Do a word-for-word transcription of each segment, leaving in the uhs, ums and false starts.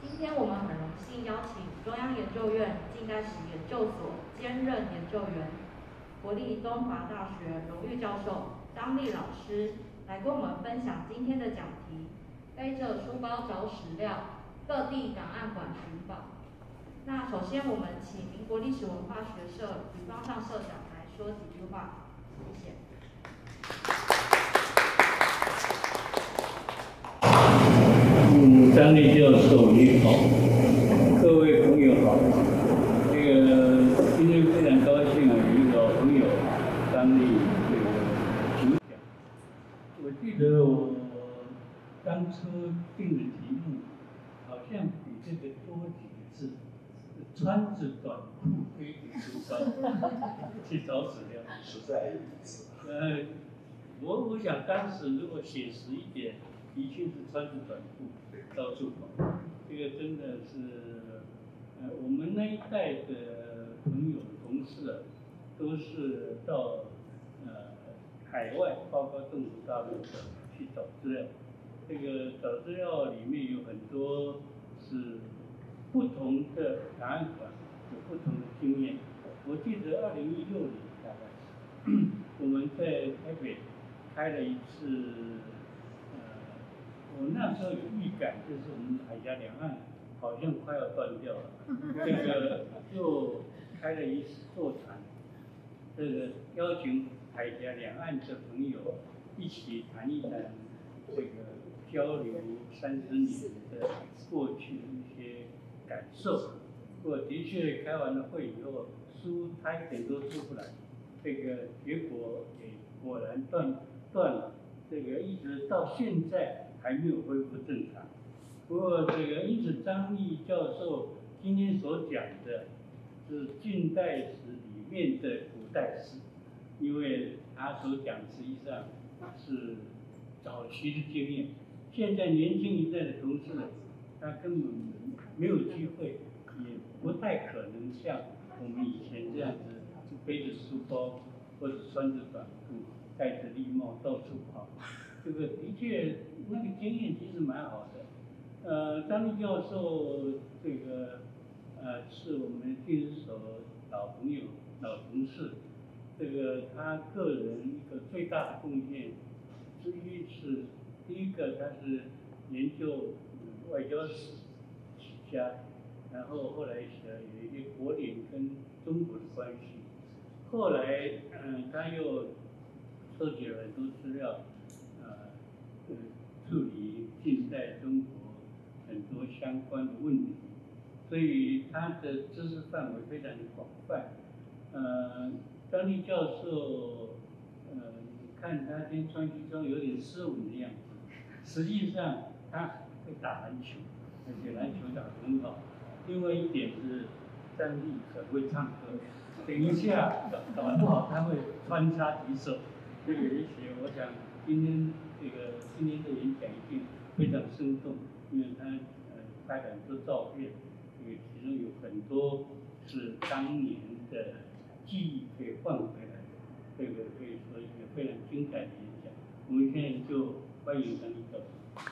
今天我们很荣幸邀请中央研究院近代史研究所兼任研究员、国立东华大学荣誉教授张力老师来跟我们分享今天的讲题：背着书包找史料，各地档案馆寻宝。那首先，我们请民国历史文化学社吕方尚社长来说几句话，谢谢。 嗯，张力教授你好，各位朋友好。这个今天非常高兴啊，有一个老朋友张力这个主讲。我记得我当初定的题目好像比这个多几个字，穿着短裤背着书包去找史料， 实在有意思。 呃，我我想当时如果写实一点，的确是穿着短裤到处跑，这个真的是，呃，我们那一代的朋友同事啊，都是到呃海外，包括中国大陆的去找资料。这个找资料里面有很多是不同的档案馆有不同的经验。我记得二零一六年大概是我们在台北开了一次。我那时候有预感，就是我们海峡两岸好像快要断掉了，这个就开了一次座谈，这个邀请海峡两岸的朋友一起谈一谈这个交流三十年的过去的一些感受。我的确开完了会以后，书他一点都出不来，这个结果也果然断断了，这个一直到现在还没有恢复正常。不过这个因此张力教授今天所讲的是近代史里面的古代史，因为他所讲实际上是早期的经验，现在年轻一代的同事他根本没有机会，也不太可能像我们以前这样子背着书包或者穿着短裤戴着笠帽到处跑，这个的确那个经验其实蛮好的。呃，张力教授这个呃是我们电子所老朋友、老同事。这个他个人一个最大的贡献之一是，第一个他是研究、嗯、外交史起家，然后后来呃有一些国联跟中国的关系，后来嗯他又收集了很多资料，呃呃处理近代中国很多相关的问题，所以他的知识范围非常的广泛。呃，张力教授，呃，看他今天穿西装有点斯文的样子，实际上他会打篮球，而且篮球打得很好。另外一点是张力很会唱歌，等一下搞不好他会穿插几首。这个也许我想今天这个今天的演讲一定非常生动，因为他呃拍了很多照片，这个其中有很多是当年的记忆可以换回来的，这个可以说一个非常精彩的演讲。我们现在就欢迎张力教授。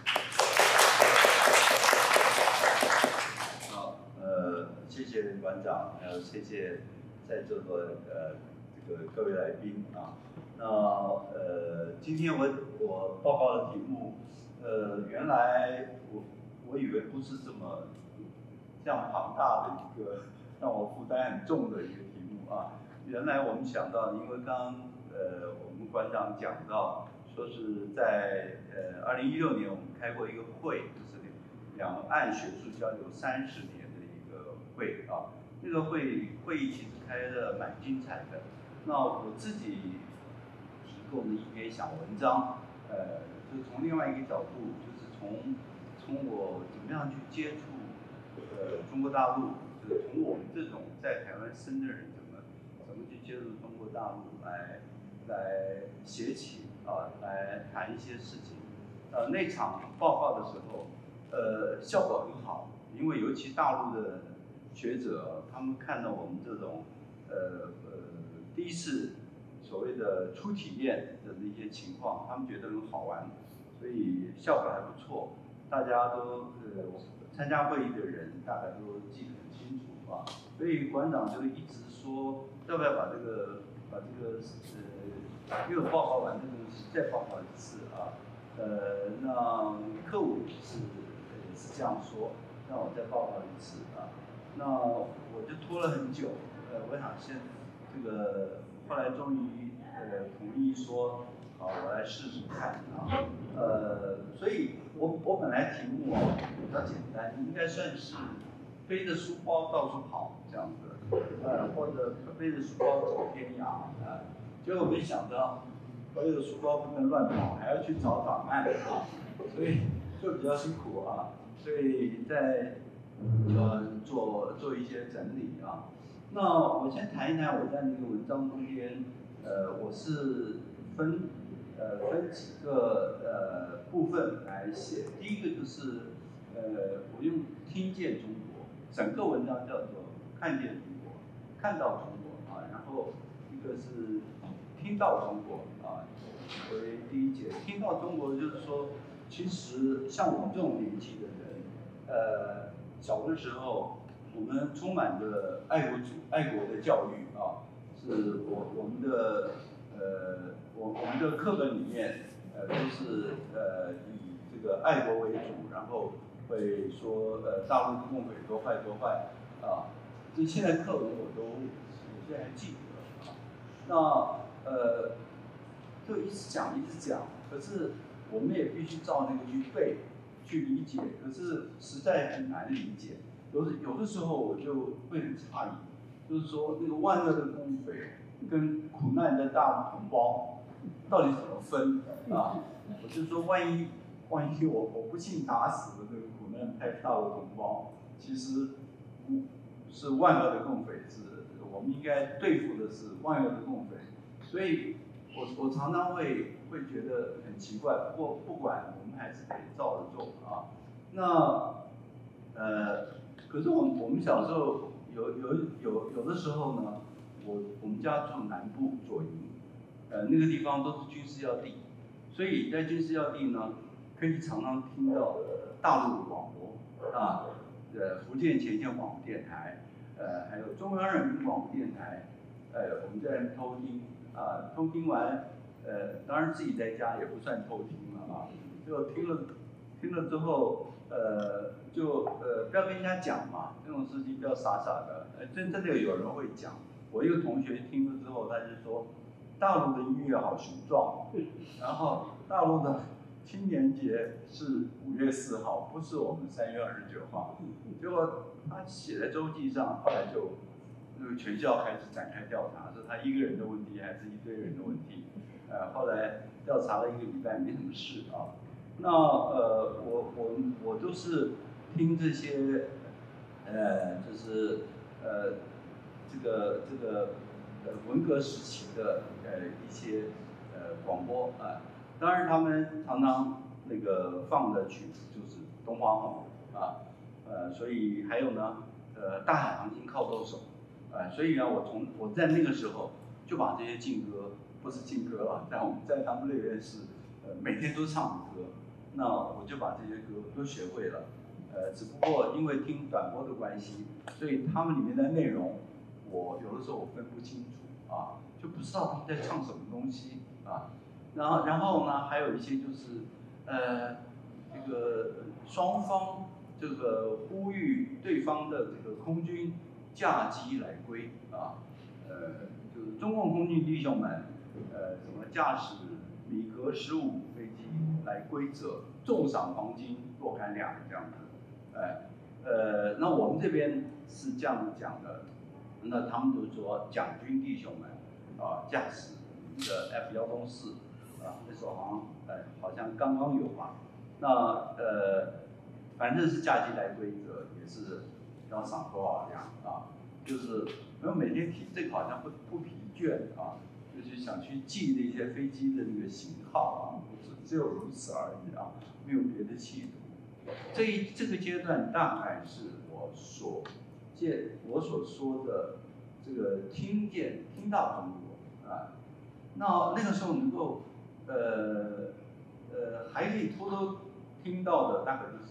好，呃，谢谢馆长，还有谢谢在座的呃这个各位来宾啊。那呃，今天我我报告的题目，呃，原来我我以为不是这么这样庞大的一个让我负担很重的一个题目啊。原来我们想到，因为刚刚呃我们馆长讲到，说是在呃二零一六年我们开过一个会，就是两岸学术交流三十年的一个会啊。那个会会议其实开得蛮精彩的。那我自己提供的一篇小文章，呃，就从另外一个角度，就是从从我怎么样去接触呃中国大陆，就是从我们这种在台湾生的人怎么怎么去接触中国大陆来来写起啊，来谈一些事情。呃，那场报告的时候，呃，效果很好，因为尤其大陆的学者，他们看到我们这种呃呃第一次所谓的初体验的那些情况，他们觉得很好玩，所以效果还不错。大家都呃参加会议的人大概都记得很清楚啊，所以馆长就一直说要不要把这个把这个呃，因为我报告完这个东西再报告一次啊，呃，那客户是也是这样说，让我再报告一次啊，那我就拖了很久，呃，我想先这个后来终于呃同意说。好，我来试试看啊，呃，所以我我本来题目哦比较简单，应该算是背着书包到处跑这样子，呃，或者背着书包走天涯啊，结果没想到背着书包不能乱跑，还要去找档案啊，所以就比较辛苦啊，所以在呃做做一些整理啊。那我先谈一谈我在那个文章中间，呃，我是分。呃，分几个呃部分来写。第一个就是，呃，我用听见中国，整个文章叫做看见中国，看到中国啊。然后一个是听到中国啊，为第一节。听到中国就是说，其实像我们这种年纪的人，呃，小的时候我们充满着爱国主爱国的教育啊，是我我们的。呃，我我们的课本里面，呃，都是呃以这个爱国为主，然后会说呃大陆的共匪多坏多坏啊，这现在课文我都有些还记得啊。那呃，就一直讲一直讲，可是我们也必须照那个去背，去理解，可是实在很难理解。有的有的时候我就会很诧异，就是说那个万恶的共匪。跟苦难的大陆同胞到底怎么分啊？我就说，万一万一我我不幸打死了这个苦难太大的同胞，其实是万恶的共匪，是我们应该对付的是万恶的共匪。所以我我常常会会觉得很奇怪。不过不管，我们还是得照着做啊。那呃，可是我们我们小时候有有有有的时候呢。我我们家住南部左营，呃，那个地方都是军事要地，所以在军事要地呢，可以常常听到大陆的广播啊，呃，福建前线广播电台，呃，还有中央人民广播电台，呃，我们在那偷听啊，偷听完，呃，当然自己在家也不算偷听了啊，就听了听了之后，呃，就呃不要跟人家讲嘛，这种事情不要傻傻的，呃，真真的有人会讲。我一个同学听了之后，他就说，大陆的音乐好雄壮，然后大陆的青年节是五月四号，不是我们三月二十九号。结果他写在周记上，后来就那个全校开始展开调查，是他一个人的问题还是一堆人的问题？呃，后来调查了一个礼拜，没什么事啊。那呃，我我我都是听这些，呃，就是呃。这个这个呃文革时期的呃一些呃广播啊，当然他们常常那个放的曲子就是东方红啊，呃所以还有呢呃大海航行靠舵手啊，所以呢我从我在那个时候就把这些劲歌不是劲歌了，在我们在他们那边是呃每天都唱的歌，那我就把这些歌都学会了，呃只不过因为听短播的关系，所以他们里面的内容。我有的时候我分不清楚啊，就不知道他们在唱什么东西啊。然后然后呢，还有一些就是呃这个双方这个呼吁对方的这个空军驾机来归啊，呃就是中共空军弟兄们呃什么驾驶米格十五飞机来归者，重赏黄金若干两这样子，哎呃那我们这边是这样讲的。那他们就说蒋军弟兄们啊，驾驶的 F 一零四啊，那时候好像呃好像刚刚有吧。那呃，反正是驾机来归者也是要赏多少两啊，就是因为每天提这个好像不不疲倦啊，就是想去记这些飞机的那个型号啊，只只有如此而已啊，没有别的企图。这一这个阶段大概是我所。见我所说的这个听见听到中国啊，那那个时候能够呃呃还可以偷偷听到的，大概就是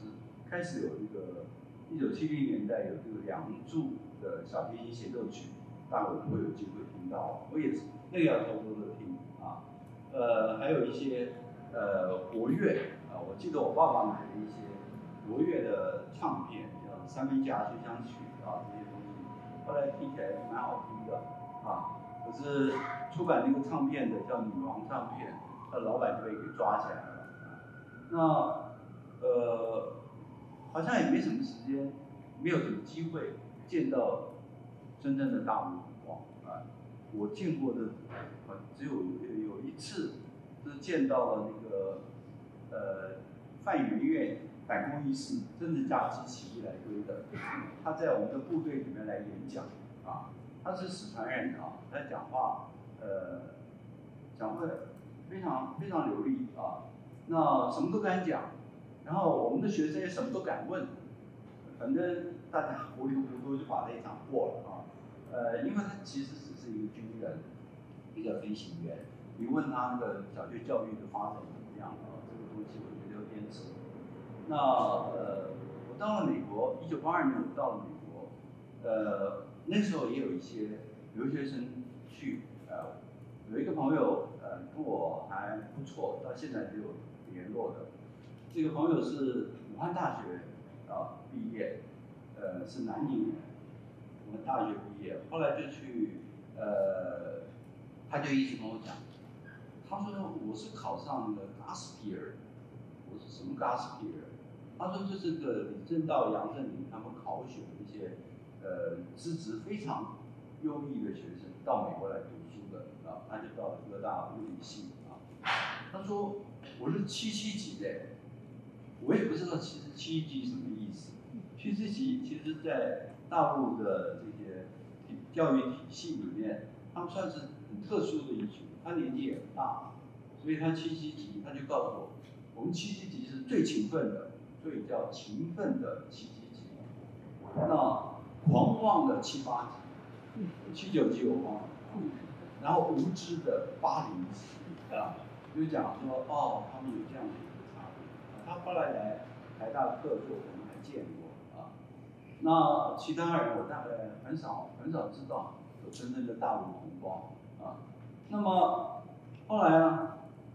开始有这个一九七零年代有这个《梁祝》的小提琴协奏曲，大家会有机会听到，我也是那个要偷偷的听啊。呃，还有一些呃国乐啊，我记得我爸爸买了一些国乐的唱片，像《三杯夹随想曲》啊这些东西，后来听起来蛮好听的啊。可是出版那个唱片的叫女王唱片，那老板就被给抓起来了。那呃，好像也没什么时间，没有什么机会见到真正的大陆同胞啊。我见过的，啊，只有有一次是见到了那个呃范媛媛反攻一事，真的架起起义来追的。他在我们的部队里面来演讲啊，他是四川人啊，他讲话呃讲话非常非常流利啊，那什么都敢讲，然后我们的学生也什么都敢问，反正大家糊里糊涂就把那一场过了啊。呃，因为他其实只是一个军人，一个飞行员。你问他那个小学教育的发展怎么样啊？这个东西我觉得有点扯。那呃，我到了美国，一九八二年我到了美国，呃，那时候也有一些留学生去，呃，有一个朋友呃跟我还不错，到现在就有联络的。这个朋友是武汉大学啊毕业，呃，是南宁人。我们大学毕业，后来就去，呃，他就一直跟我讲，他说我是考上那个 Gaspier， 我说什么 Gaspier？ 他说就是个李政道、杨振宁他们考选的一些，呃，资质非常优异的学生到美国来读书的啊，他就到了哥大物理系啊。他说我是七七级的，我也不知道七十七级什么意思。七十级其实在大陆的这些教育体系里面，他们算是很特殊的一群。他年纪也很大，所以他七七级，他就告诉我，我们七七级是最勤奋的，所以叫勤奋的七七级。那狂妄的七八级，七九级我忘了，然后无知的八零级啊，就讲说哦，他们有这样的一个差别。他后来来台大客座，我们还见过。那其他人我大概很少很少知道有真正的大陆同胞啊。那么后来呢？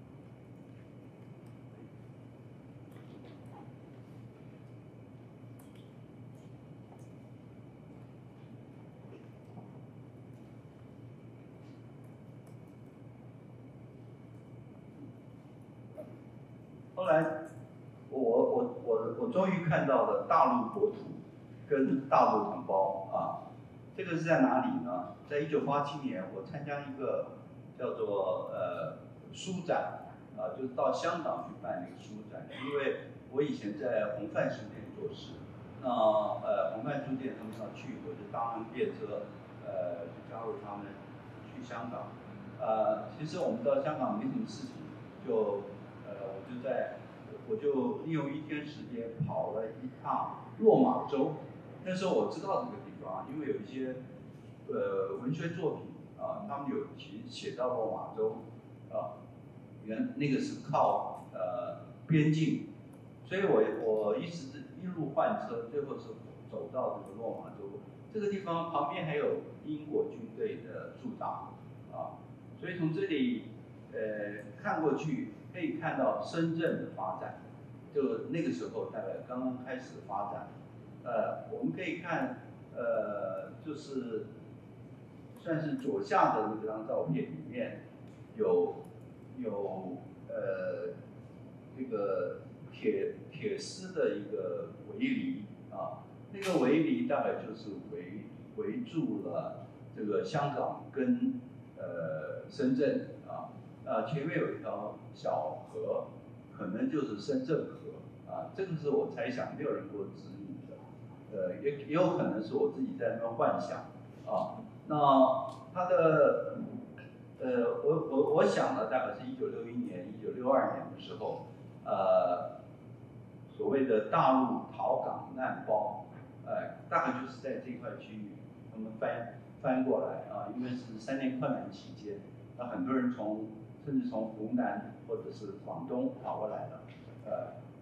后来我我我我终于看到了大陆国土跟大陆同胞啊。这个是在哪里呢？在一九八七年，我参加一个叫做呃书展啊，就是到香港去办那个书展。因为我以前在红范书店做事，那呃红范书店他们要去，我就搭他们便车，呃就加入他们去香港。呃，其实我们到香港没什么事情，就呃我就在我就利用一天时间跑了一趟落马洲。那时候我知道这个地方，因为有一些呃文学作品啊，他们有写写到落马洲啊，原那个是靠呃边境，所以我我一直一路换车，最后是走到这个落马洲这个地方，旁边还有英国军队的驻扎啊，所以从这里呃看过去可以看到深圳的发展，就那个时候大概刚刚开始发展。呃，我们可以看，呃，就是算是左下的那张照片里面有有呃这个铁铁丝的一个围篱啊，那个围篱大概就是围围住了这个香港跟呃深圳啊，啊前面有一条小河，可能就是深圳河啊，这个是我猜想，没有人给我指引。呃，也也有可能是我自己在那边幻想啊。那它的呃，我我我想呢，大概是一九六一年、一九六二年的时候，呃，所谓的大陆逃港难包，呃，大概就是在这块区域，他们翻翻过来啊，因为是三年困难期间，那很多人从甚至从湖南或者是广东跑过来了，呃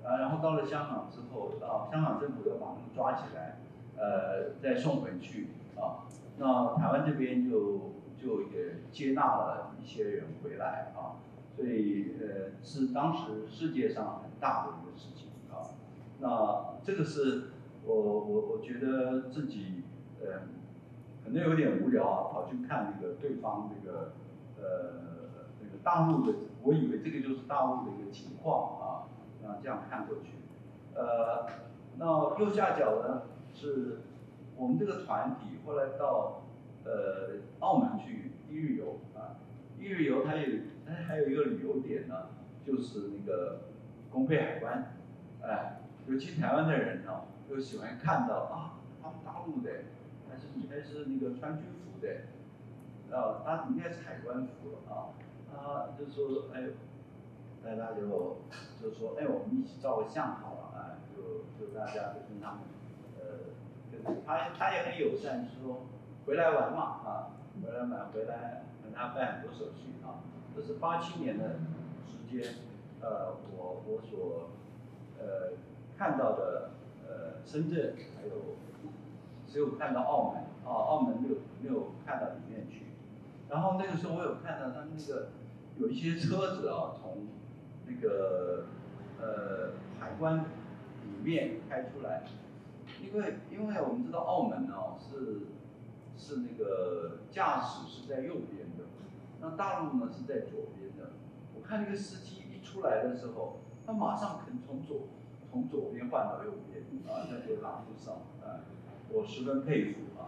啊，然后到了香港之后，啊，香港政府又把他们抓起来，呃，再送回去啊。那台湾这边就就也接纳了一些人回来啊，所以呃是当时世界上很大的一个事情啊。那这个是我我我觉得自己呃可能有点无聊啊，跑去看那个对方这个呃那个大陆的，我以为这个就是大陆的一个情况啊。啊，这样看过去，呃，那右下角呢是我们这个团体后来到呃澳门去一日游啊，一日游它有它还有一个旅游点呢，就是那个公费海关，哎，尤其台湾的人呢，都喜欢看到啊，他们大陆的还是还是那个穿军服的，啊，他应该是海关服了啊，啊，就说哎。大家就就说，哎，我们一起照个相好了啊，就就大家就跟他们，呃，跟他他也很友善，说回来玩嘛啊，回来玩回来跟他办很多手续啊。这是八七年的时间，呃，我我所呃看到的呃深圳还有只有看到澳门啊，澳门没有没有看到里面去。然后那个时候我有看到他们那个有一些车子啊从那个呃海关里面开出来，因为因为我们知道澳门哦是是那个驾驶是在右边的，那大陆呢是在左边的。我看那个司机一出来的时候，他马上肯从左从左边换到右边啊，在这个马路上啊，我十分佩服啊。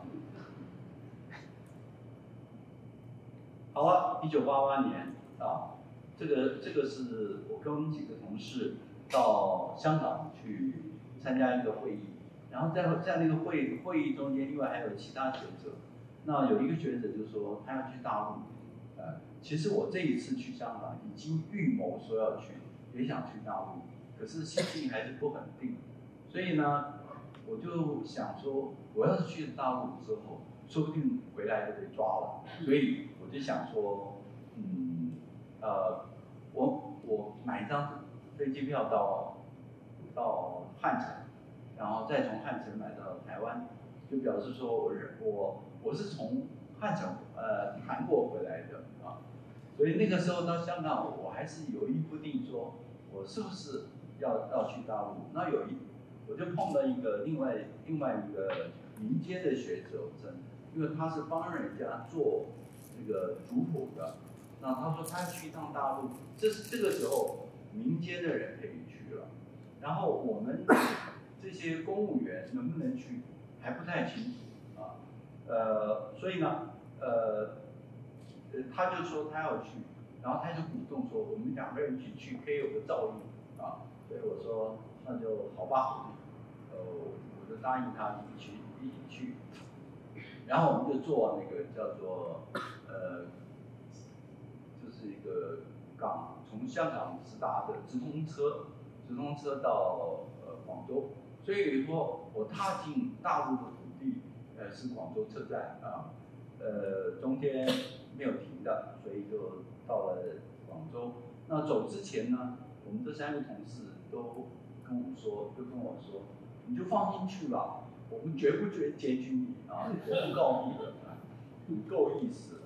好了，一九八八年啊。这个这个是我跟几个同事到香港去参加一个会议，然后在在那个会会议中间，另外还有其他学者。那有一个学者就说他要去大陆，呃，其实我这一次去香港已经预谋说要去，也想去大陆，可是心情还是不稳定，所以呢，我就想说，我要是去大陆之后，说不定回来就被抓了，所以我就想说，嗯。呃，我我买一张飞机票到到汉城，然后再从汉城买到台湾，就表示说我是我我是从汉城呃韩国回来的啊，所以那个时候到香港，我还是犹豫不定，说我是不是要要去大陆。那有一我就碰到一个另外另外一个民间的学者，因为他是帮人家做这个族谱的。那他说他去一趟大陆，这是这个时候民间的人可以去了，然后我们这些公务员能不能去还不太清楚啊，呃，所以呢，呃，呃，他就说他要去，然后他就鼓动说我们两个人一起去可以有个照应啊，所以我说那就好吧，呃，我就答应他一起一起去，然后我们就坐那个叫做呃。是一个港从香港直达的直通车，直通车到呃广州，所以说我踏进大陆的土地，呃是广州车站啊，呃中间没有停的，所以就到了广州。那走之前呢，我们这三个同事都跟我说，就跟我说，你就放心去吧，我们绝不绝检举你啊，我不告密的啊，你够意思。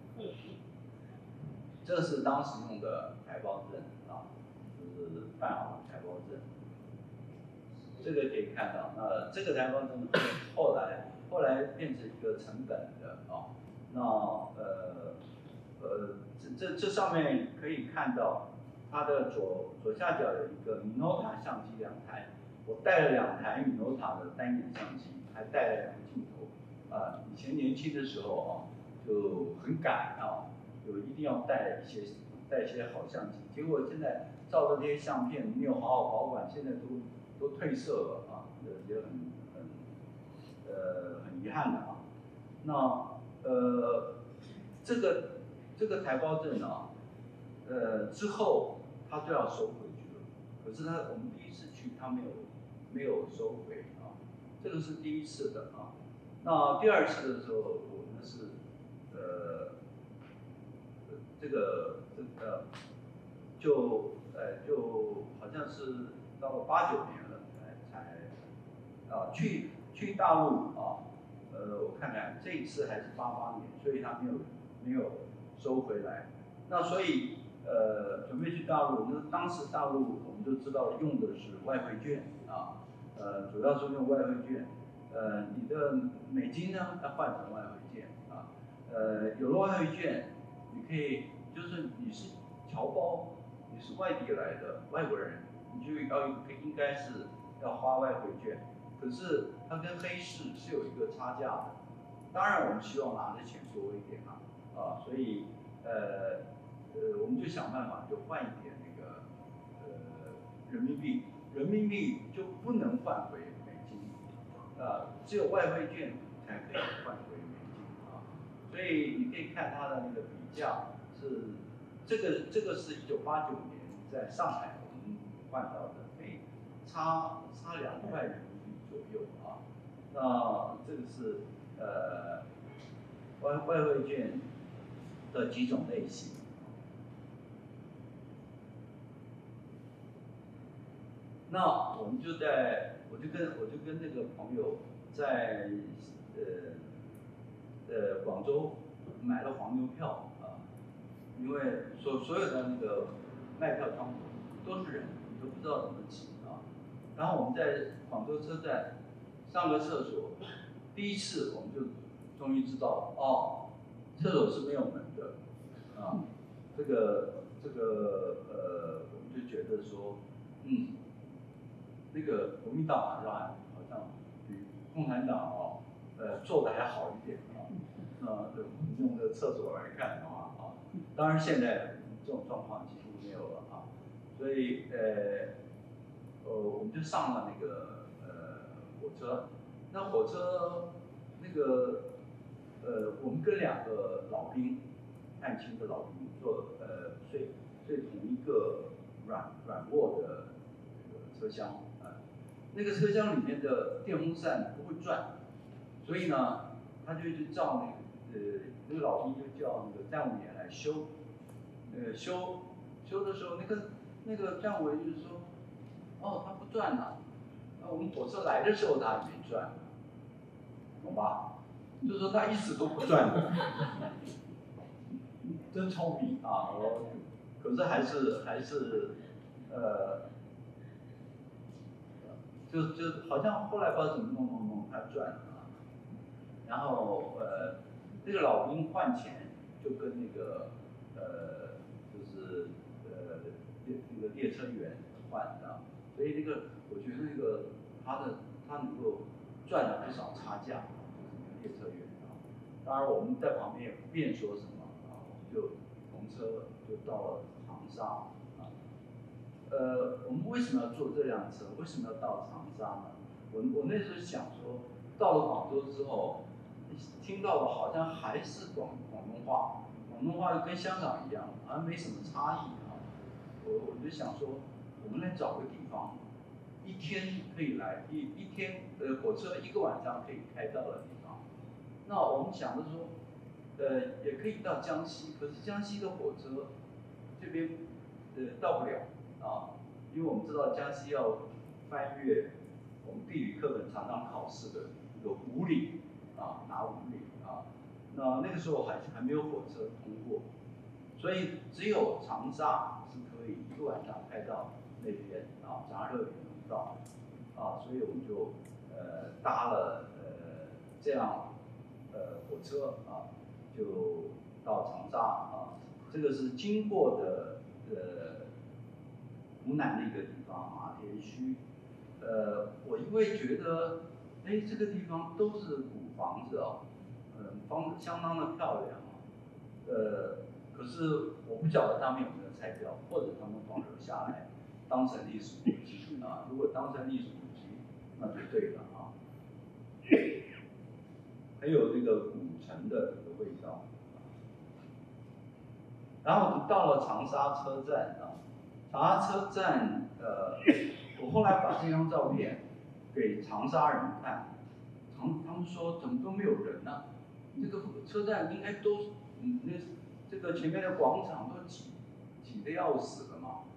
这是当时用的台胞证啊，就是办好的台胞证。这个可以看到，那这个台胞证后来后来变成一个成本的啊，那呃呃这这这上面可以看到，它的左左下角有一个 Minolta 相机两台，我带了两台 Minolta 的单眼相机，还带了两个镜头啊。以前年轻的时候啊，就很赶啊。有一定要带一些带一些好相机，结果现在照的这些相片没有好好保管，现在都都褪色了啊，也很很呃很遗憾的啊。那呃这个这个台胞证啊，呃之后他就要收回去了，可是他我们第一次去他没有没有收回啊，这个是第一次的啊。那第二次的时候我们是呃。这个这个就呃就好像是到了八九年了才才啊去去大陆啊，呃我看看这一次还是八八年，所以他没有没有收回来。那所以呃准备去大陆，那当时大陆我们都知道用的是外汇券啊，呃主要是用外汇券，呃你的美金呢要换成外汇券啊，呃有了外汇券，你可以就是你是侨胞，你是外地来的外国人，你就要应该是要花外汇券，可是它跟黑市是有一个差价的。当然我们希望拿的钱多一点啊，啊，所以呃呃我们就想办法就换一点那个呃人民币，人民币就不能换回美金，啊，只有外汇券才可以换回美金啊，所以你可以看它的那个比价是这个这个是一九八九年在上海我们换到的，哎，差差两块人民币左右啊，那这个是呃外外汇券的几种类型。那我们就在，我就跟我就跟那个朋友在呃呃广州买了黄牛票啊，因为所所有的那个卖票窗口都是人，你都不知道怎么挤啊。然后我们在广州车站上个厕所，第一次我们就终于知道哦，厕所是没有门的啊。这个这个呃，我们就觉得说，嗯。那个国民党好像好像比共产党哦，呃做的还好一点啊。那我们用这个厕所来看的话啊，当然现在这种状况几乎没有了啊。所以呃呃我们就上了那个呃火车，那火车那个呃我们跟两个老兵，探亲的老兵坐呃睡睡同一个软软卧的这个车厢。那个车厢里面的电风扇不会转，所以呢，他就去照那个呃那个老兵就叫那个站务员来修，呃修修的时候，那个那个站务员就是说，哦，它不转了，那我们火车来的时候它也没转，懂吧？就是说它一直都不转的，真聪明啊！我可是还是还是呃。就就好像后来不知道怎么弄弄弄，它转了啊。然后呃，那个老兵换钱就跟那个呃，就是呃列那个列车员换啊，所以那个我觉得那个他的他能够赚了不少差价，就是列车员啊。当然我们在旁边也不便说什么啊，我们就同车就到了长沙啊。呃，我们为什么要坐这辆车？为什么要到长沙呢？我我那时候想说，到了广州之后，听到的好像还是广广东话，广东话跟香港一样，好像没什么差异啊。我我就想说，我们来找个地方，一天可以来一一天呃火车一个晚上可以开到的地方。那我们想着说，呃也可以到江西，可是江西的火车这边呃到不了。啊，因为我们知道江西要翻越我们地理课本常常考试的一个五里啊，拿五里啊，那那个时候还还没有火车通过，所以只有长沙是可以一个晚上开到那边啊，杂热也能到啊，所以我们就呃搭了呃这样呃火车啊，就到长沙啊，这个是经过的呃。湖南的一个地方马田圩，呃，我因为觉得，哎，这个地方都是古房子哦，嗯、呃，房子相当的漂亮啊，呃，可是我不晓得他们有没有拆掉，或者他们保留下来当成历史古迹啊。如果当成历史古迹，那就对了啊。还有这个古城的这个味道。然后我们到了长沙车站啊。长沙车站，呃，我后来把这张照片给长沙人看，长他们说怎么都没有人呢、啊？这个车站应该都，嗯，那这个前面的广场都挤挤得要死了嘛。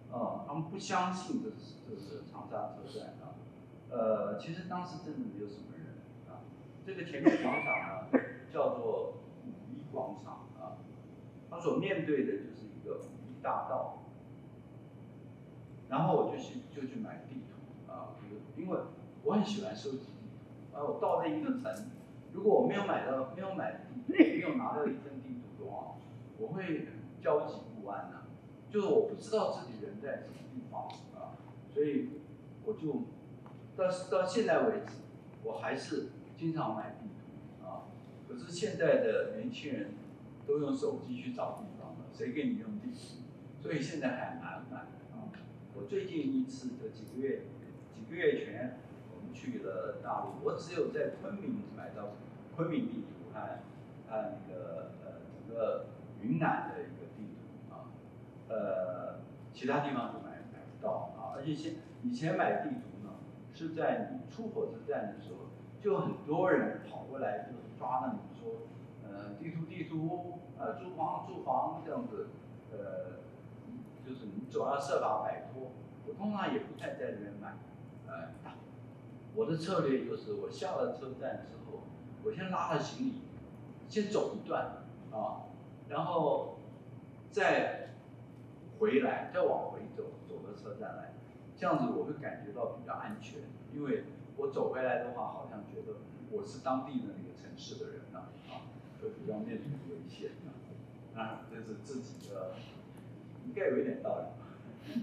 啊，他们不相信这是这是长沙车站啊。呃，其实当时真的没有什么人啊。这个前面广场呢，叫做五一广场啊，它所面对的就是一个五一大道。然后我就去就去买地图啊，因为我很喜欢收集地图啊。我到了一个城，如果我没有买到没有买地图，没有拿到一份地图的话，我会焦急不安呐、啊，就是我不知道自己人在什么地方啊，所以我就到到现在为止，我还是经常买地图啊。可是现在的年轻人都用手机去找地方了，谁给你用地图？所以现在很难买啊。我最近一次的几个月几个月前，我们去了大陆，我只有在昆明买到昆明地图和和那个呃整个云南的一个地图啊，呃其他地方就买买不到啊。而且现以前买地图呢，是在你出火车站的时候，就很多人跑过来就是抓那你说，呃地图地图，呃租房租房这样子，呃。就是你总要设法摆脱，我通常也不太在这边买，呃，我的策略就是我下了车站之后，我先拉了行李，先走一段啊，然后再回来，再往回走，走到车站来，这样子我会感觉到比较安全，因为我走回来的话，好像觉得我是当地的那个城市的人了啊，会比较面临危险啊，啊，这是自己的。应该有一点道理。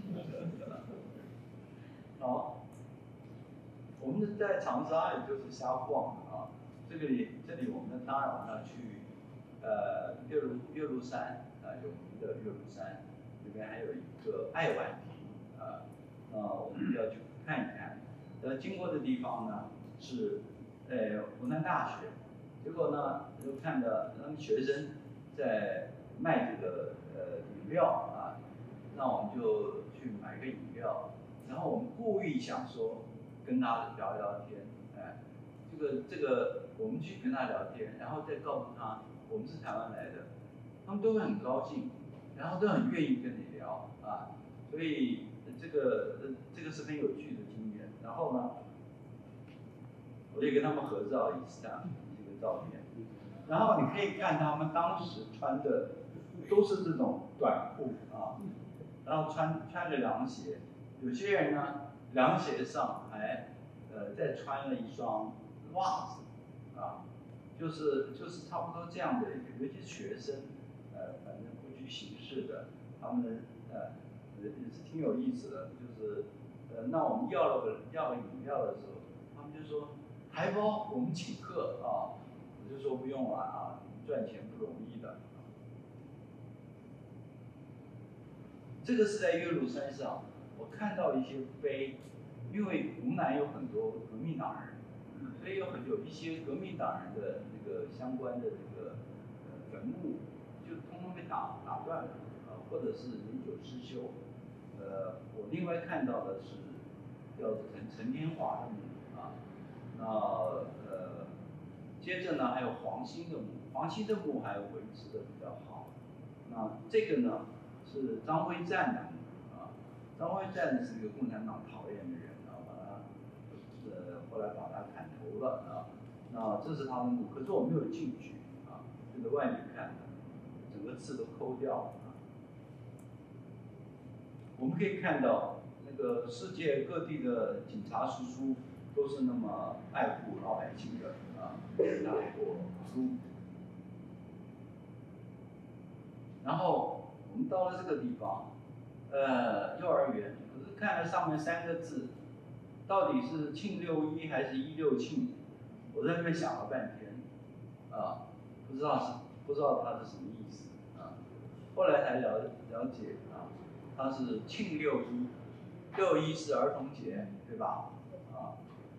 好，我们在长沙也就是瞎逛啊。这里这里我们当然我们要去，呃，岳麓岳麓山啊，有名的岳麓山，这边还有一个爱晚亭啊，那我们就要去看一看。呃，经过的地方呢是，呃，湖南大学，结果呢就看到他们学生在卖这个呃饮料啊。那我们就去买个饮料，然后我们故意想说跟他聊聊天，哎，这个这个我们去跟他聊天，然后再告诉他我们是台湾来的，他们都会很高兴，然后都很愿意跟你聊啊，所以这个呃这个是很有趣的经验。然后呢，我也跟他们合照一下这个照片，然后你可以看他们当时穿的都是这种短裤啊。然后穿穿着凉鞋，有些人呢，凉鞋上还呃再穿了一双袜子，啊，就是就是差不多这样的，尤其是学生，呃，反正不拘形式的，他们呃也是挺有意思的，就是呃那我们要了个要了饮料的时候，他们就说台胞我们请客啊，我就说不用了啊，赚钱不容易的。这个是在岳麓山上，我看到一些碑，因为湖南有很多革命党人，所以有很有一些革命党人的那个相关的这个呃坟墓，就通通被打打断了，啊，或者是永久失修。呃，我另外看到的是叫陈陈天华的墓啊，那呃，接着呢还有黄兴的墓，黄兴的墓还维持的比较好。那这个呢？是张辉战的啊，张辉战是一个共产党讨厌的人啊，把他呃后来把他砍头了啊，那这是他的墓，可是我没有进去啊，就在外面看的，整个字都抠掉了啊。我们可以看到那个世界各地的警察叔叔都是那么爱护老百姓的啊，给他过书。然后我们到了这个地方，呃，幼儿园，可是看了上面三个字，到底是庆六一还是一六庆？我在那边想了半天，啊，不知道是不知道它是什么意思啊。后来才了了解啊，它是庆六一，六一是儿童节，对吧？啊。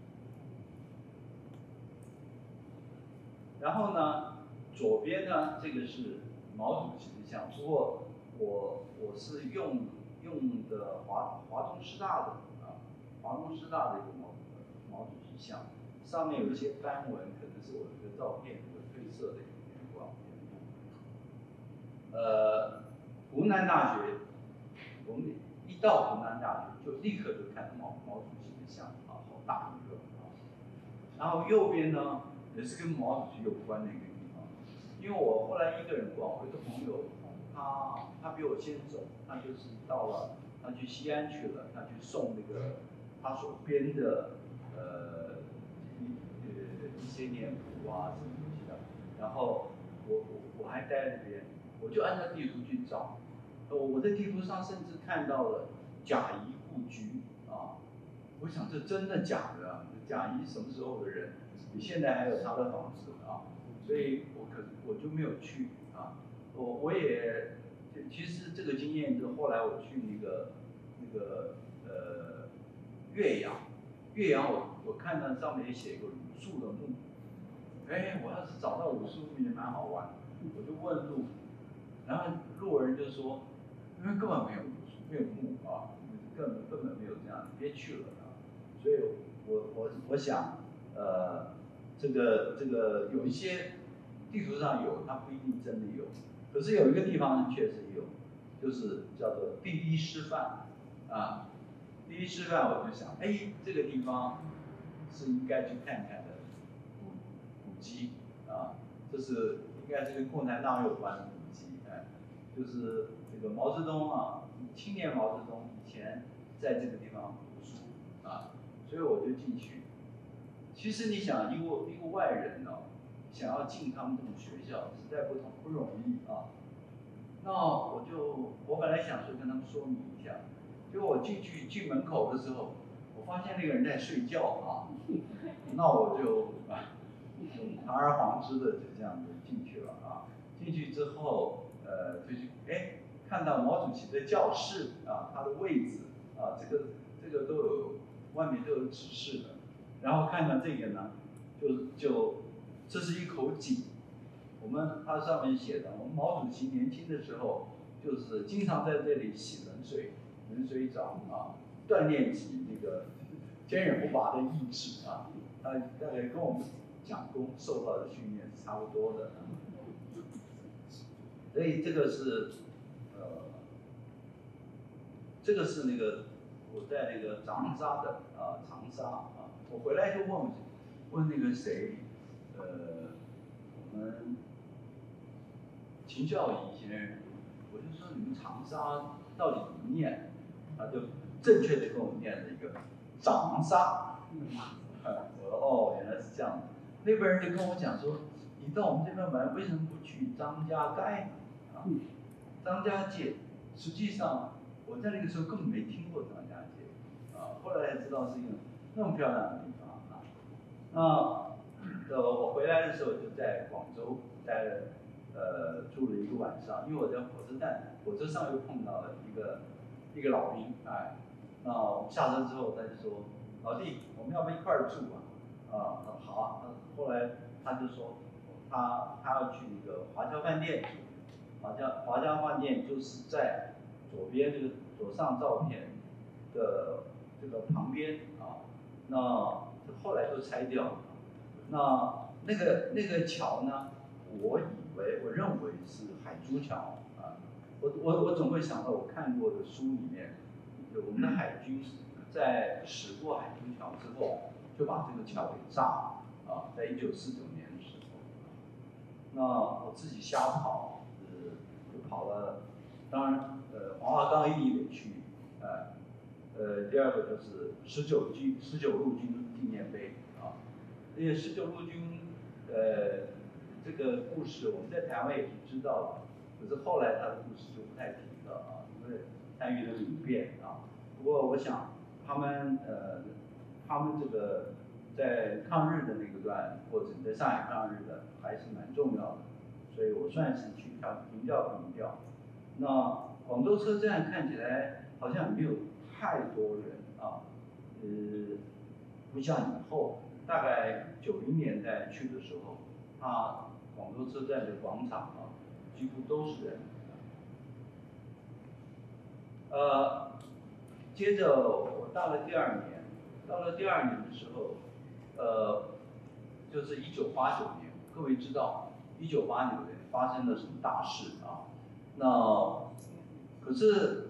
然后呢，左边呢，这个是毛主席的像，不过我我是用用的华华东师大的啊，华东师大的一个毛毛主席像，上面有一些斑纹，可能是我这个照片有褪色的缘故。呃，湖南大学，我们一到湖南大学就立刻就看到毛毛主席的像啊，好大一个啊。然后右边呢也是跟毛主席有关的一个地方，因为我后来一个人逛，我一个朋友，他他比我先走，他就是到了，他去西安去了，他去送那个他所编的呃一呃一些年谱啊什么东西的，然后我我我还待在那边，我就按照地图去找，呃我在地图上甚至看到了贾谊故居啊，我想这真的假的啊？贾谊什么时候的人？你现在还有他的房子啊？所以我可我就没有去啊，我我也其实这个经验就后来我去那个那个呃岳阳，岳阳我我看到上面也写一个鲁肃的墓，哎，我要是找到鲁肃墓也蛮好玩，我就问路，然后路人就说，因为根本没有鲁肃没有墓啊，根本根本没有这样，别去了啊，所以我我我想呃这个这个有一些地图上有，它不一定真的有。可是有一个地方确实有，就是叫做第一师范，啊，第一师范我就想，哎，这个地方是应该去看看的古古迹啊，这是应该是跟共产党有关的古迹，哎，就是这个毛泽东啊，青年毛泽东以前在这个地方读书啊，所以我就进去。其实你想，一个一个外人呢、哦，想要进他们这种学校，实在不同不容易啊。那我就我本来想说跟他们说明一下，结果我进去进门口的时候，我发现那个人在睡觉啊，那我就啊，堂而皇之的就这样子进去了啊。进去之后，呃，就去哎看到毛主席的教室啊，他的位置啊，这个这个都有外面都有指示的。然后看到这个呢，就就这是一口井，我们它上面写的，我们毛主席年轻的时候就是经常在这里洗冷水，冷水澡啊，锻炼起那个坚韧不拔的意志啊。他大概跟我们蒋公受到的训练是差不多的。所以这个是呃，这个是那个我在那个长沙的啊，长沙啊。我回来就问问那个谁，呃，我们秦孝仪先生，我就说你们长沙到底怎么念？他就正确的跟我念了一个长沙。呃，我说哦，原来是这样的。那边人就跟我讲说，你到我们这边来，为什么不去张家界呢？啊，张家界，实际上我在那个时候根本没听过张家界，啊，后来才知道是一个那么漂亮的地方啊。那呃，我回来的时候就在广州待了，呃，住了一个晚上，因为我在火车站，火车上又碰到了一个一个老兵，哎，那我们下车之后，他就说，老弟，我们要不一块儿住啊？啊，好啊。后来他就说，他他要去那个华侨饭店住，华侨华侨饭店就是在左边这个左上照片的这个旁边啊。那后来都拆掉了。那那个那个桥呢，我以为我认为是海珠桥啊。我我我总会想到我看过的书里面，有我们的海军在驶过海珠桥之后，就把这个桥给炸了啊，在一九四九年的时候。那我自己瞎跑，呃，就跑了，当然，呃，黄花岗一定得去，呃，呃，第二个就是十九军十九路军纪念碑啊，因为十九路军，呃，这个故事我们在台湾也是知道的，可是后来他的故事就不太提了啊，因为参与了民变啊。不过我想他们呃，他们这个在抗日的那个段过程，在上海抗日的还是蛮重要的，所以我算是去调凭吊凭吊。那广州车站看起来好像没有太多人啊，呃，不像以后，大概九零年代去的时候，它广州车站的广场啊，几乎都是人。呃，接着我到了第二年，到了第二年的时候，呃，就是一九八九年，各位知道，一九八九年发生了什么大事啊？那可是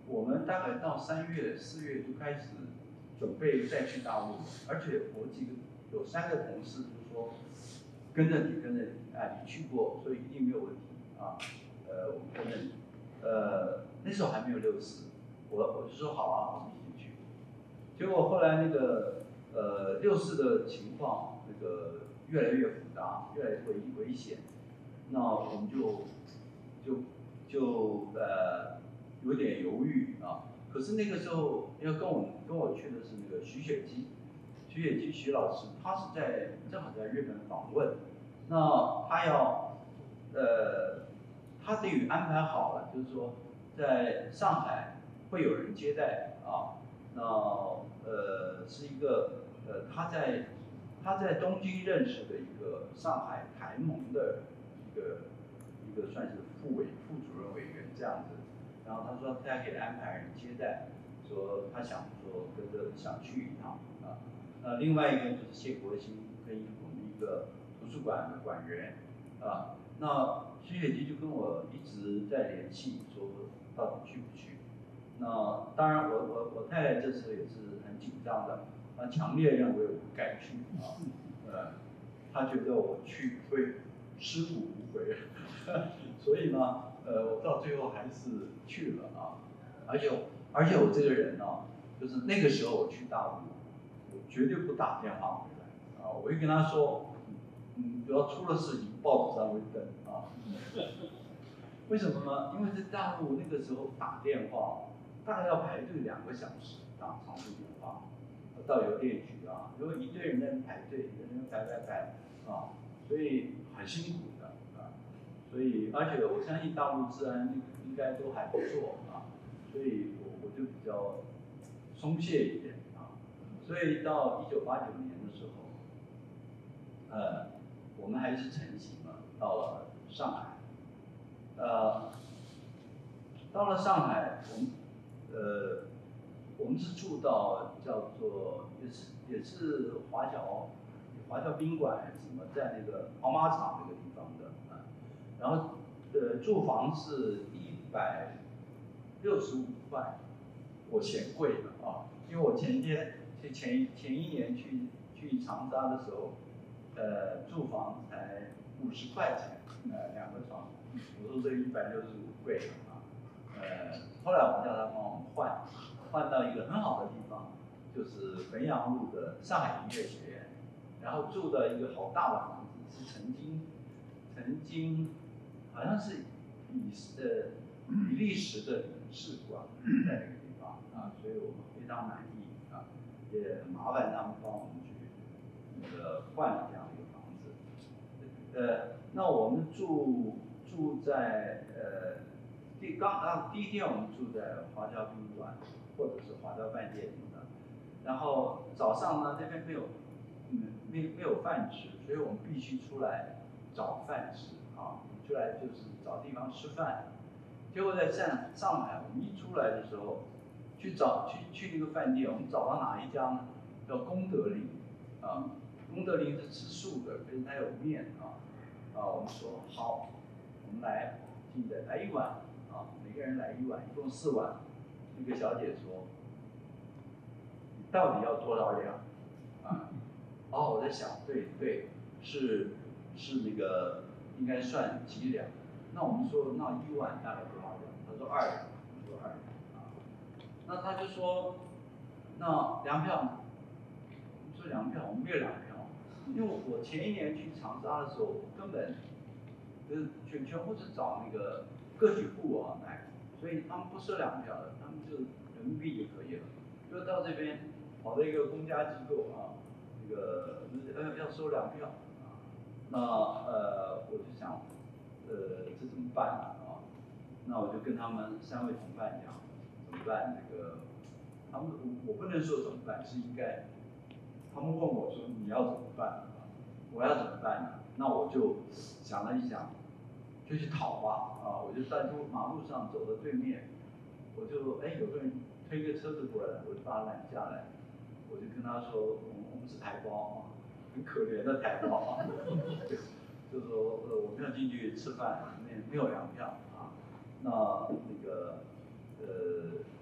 我们大概到三月、四月就开始准备再去大陆，而且我几个有三个同事就说跟着你，跟着你，哎，你去过，所以一定没有问题啊。呃，我们跟着你。呃，那时候还没有六四，我我就说好啊，我们一起去。结果后来那个呃六四的情况那个越来越复杂，越来越危危险，那我们就就就呃有点犹豫啊。可是那个时候要跟我跟我去的是那个徐雪姬，徐雪姬徐老师，他是在正好在日本访问，那他要呃他等于安排好了，就是说在上海会有人接待啊，那呃是一个呃他在他在东京认识的一个上海台盟的一个一个算是副委副主任委员这样子。然后他说他给安排人接待，说他想说跟着想去一趟啊。那另外一个就是谢国兴跟我们一个图书馆的馆员啊。那徐雪姬就跟我一直在联系，说到底去不去。那当然我我我太太这次也是很紧张的，她强烈认为我不该去啊，呃，她觉得我去会尸骨无回，所以呢。呃，我到最后还是去了啊，而且而且我这个人呢、啊，就是那个时候我去大陆，我绝对不打电话回来啊，我会跟他说，嗯，只要出了事情，报纸上会登啊。为什么呢？因为在大陆那个时候打电话，大概要排队两个小时打长途电话，到邮电局啊，如果一堆人在那排队，人人排排排啊，所以很辛苦的啊。所以，而且我相信大陆治安应该都还不错啊，所以我我就比较松懈一点啊。所以到一九八九年的时候，呃，我们还是成行了，到了上海。呃，到了上海，我们呃，我们是住到叫做也是也是华侨华侨宾馆什么，在那个跑马场那个地方的啊。然后，呃，住房是一百六十五块，我嫌贵了啊，因为我前天去前前一年去去长沙的时候，呃，住房才五十块钱，呃，两个床，我说这一百六十五贵了啊，呃，后来我们叫他帮我们换，换到一个很好的地方，就是汾阳路的上海音乐学院，然后住的一个好大的房子，是曾经曾经。好像是以呃比利时的领事馆在那个地方啊，所以我们非常满意啊，也麻烦他们帮我们去那个换了这样一个房子。呃，那我们住住在呃第刚啊第一天我们住在华侨宾馆或者是华侨饭店什么的，然后早上呢那边没有嗯没没有饭吃，所以我们必须出来找饭吃啊。出来就是找地方吃饭，结果在上上海，我们一出来的时候，去找去去那个饭店，我们找到哪一家呢？叫功德林，啊，功德林是吃素的，可是它有面啊，啊，我们说好，我们来，记得来一碗啊，每个人来一碗，一共四碗。那个小姐说，你到底要多少两？啊，哦，我在想，对对，是是那个。应该算几两？那我们说那一碗大概多少两？他说二两，我说二两啊。那他就说，那粮票呢？我说粮票，我们没有粮票，因为我前一年去长沙的时候，根本就是全全部是找那个个体户啊买，所以他们不收粮票的，他们就人民币就可以了。就到这边跑到一个公家机构啊，那个呃要收粮票。那呃，我就想，呃，这怎么办呢啊？那我就跟他们三位同伴讲，怎么办？这个，他们我不能说怎么办，是应该。他们问我说你要怎么办啊？我要怎么办呢？那我就想了一想，就去讨吧啊！我就在马路上走到对面，我就哎有个人推个车子过来，我就把他拦下来，我就跟他说，我们我们是台胞啊。很可怜的台胞啊，就是说呃我们要进去吃饭，没没有粮票啊，那那个呃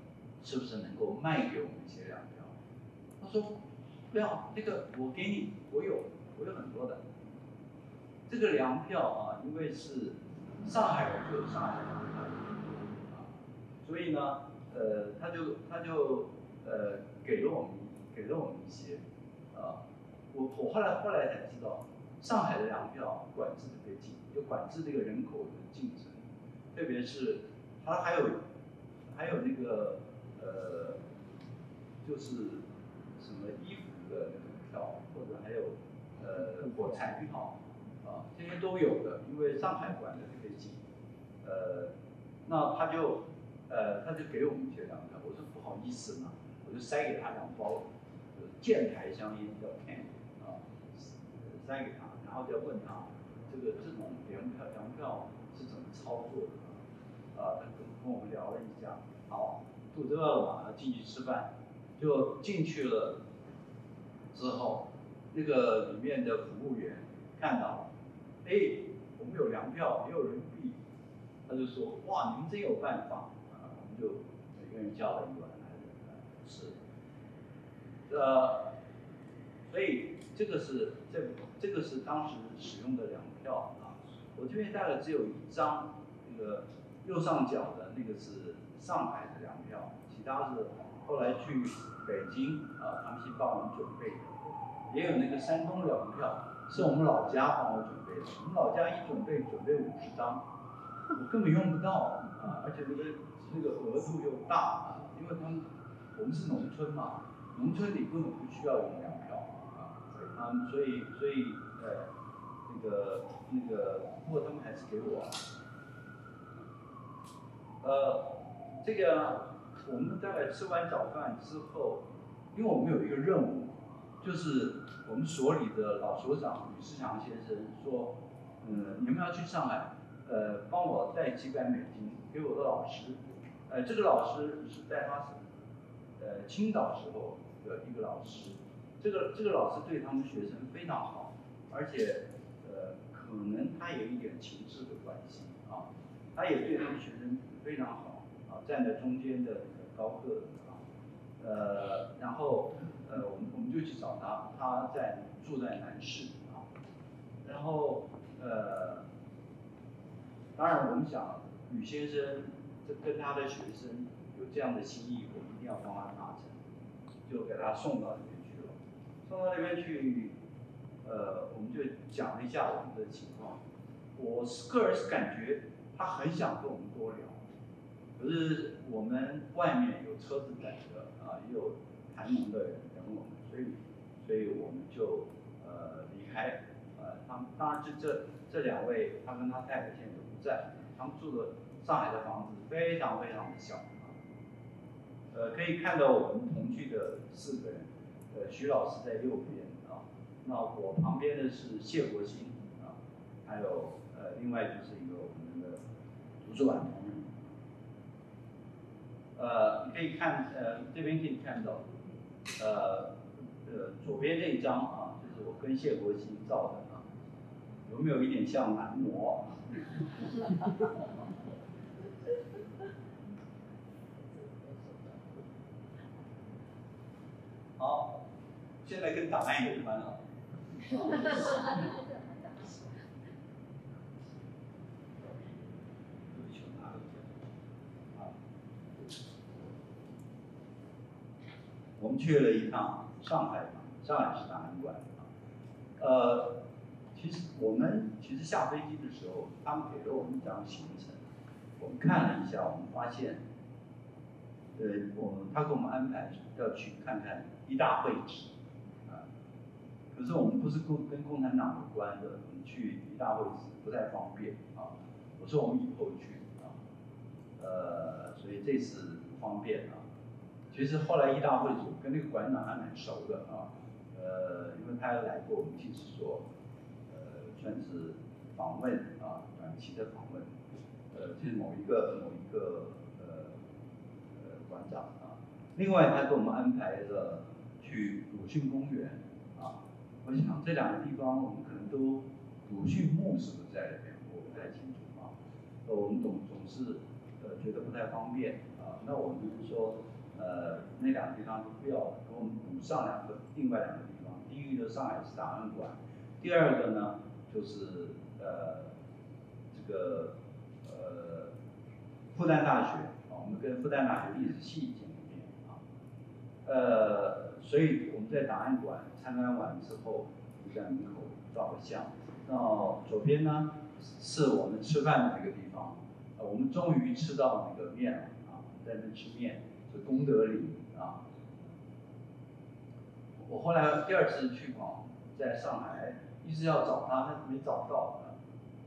是不是能够卖给我们一些粮票？他说不要，那个我给你，我有，我有很多的。这个粮票啊，因为是上海人就有上海粮票啊，所以呢，呃，他就他就呃给了我们给了我们一些啊，我我后来后来才知道，上海的粮票管制特别紧，就管制这个人口的竞争，特别是它还有还有那个呃，就是什么衣服的那个票，或者还有呃火柴票。啊，这些都有的，因为上海管的特别紧，呃，那他就，呃，他就给我们一些粮票，我说不好意思嘛，我就塞给他两包，就是箭牌香烟叫 can 啊，塞给他，然后就问他这个这种粮票粮票是怎么操作的，啊，他跟跟我们聊了一下，好，肚子饿了嘛，进去吃饭，就进去了之后，那个里面的服务员看到了。哎，我们有粮票，也有人民币，他就说哇，你们真有办法啊！我们就每个人叫了一碗来吃，呃，所以这个是这这个是当时使用的粮票啊。我这边带的只有一张，那个右上角的那个是上海的粮票，其他是后来去北京啊，他们去帮我们准备的，也有那个山东粮票。是我们老家帮我准备的，我们老家一准备准备五十张，我根本用不到啊，而且那个那个额度又大啊，因为他们我们是农村嘛，农村里根本不需要用粮票啊，他们所以所以呃那个那个，不过他们还是给我，呃这个我们大概吃完早饭之后，因为我们有一个任务，就是我们所里的老所长吕世强先生说，嗯，你们要去上海，呃，帮我带几百美金给我的老师，呃，这个老师是在他呃青岛时候的一个老师，这个这个老师对他们学生非常好，而且呃可能他有一点情志的关系啊，他也对他们学生非常好啊，站在中间的那个高个子啊，呃，然后。呃，我们我们就去找他，他在住在南市啊，然后呃，当然我们想吕先生这跟他的学生有这样的心意，我们一定要帮他达成，就给他送到那边去了。送到那边去，呃，我们就讲了一下我们的情况。我是个人是感觉他很想跟我们多聊，可是我们外面有车子等着啊，也有谈盟的人。我们，所以，所以我们就呃离开，呃，他们当然这这这两位，他跟他太太现在都不在，他们住的上海的房子非常非常的小啊，呃，可以看到我们同去的四个人，呃，徐老师在右边啊，那我旁边的是谢国新啊，还有呃，另外就是一个我们的图书馆同仁，呃，你可以看，呃，这边可以看到。呃，呃，左边这一张啊，就是我跟谢国新照的啊，有没有一点像男模？好，现在跟档案有关了。我们去了一趟上海嘛，上海市档案馆啊，呃，其实我们其实下飞机的时候，他们给了我们一张行程，我们看了一下，我们发现，呃，我们他给我们安排要去看看一大会址，啊，可是我们不是共跟共产党有关的，我们去一大会址不太方便啊，我说我们以后去啊，呃，所以这次不方便啊。其实后来一大会主跟那个馆长还蛮熟的啊，呃，因为他也来过我们纪实所，呃，算是访问啊，短期的访问，呃，就是某一个某一个呃呃馆长啊。另外，他给我们安排了去鲁迅公园啊。我想这两个地方我们可能都鲁迅墓是不是在那边，我不太清楚啊。呃，我们总总是呃觉得不太方便啊。那我们就是说。 呃，那两个地方就不要了，给我们补上两个另外两个地方。第一个上海市档案馆，第二个呢就是呃这个呃复旦大学啊，我们跟复旦大学历史系见面啊，呃，所以我们在档案馆参观完之后，就在门口照个相。那左边呢是我们吃饭的这个地方，呃，我们终于吃到那个面了啊，在那吃面是功德林啊。我后来第二次去广，在上海一直要找他，但是没找到啊。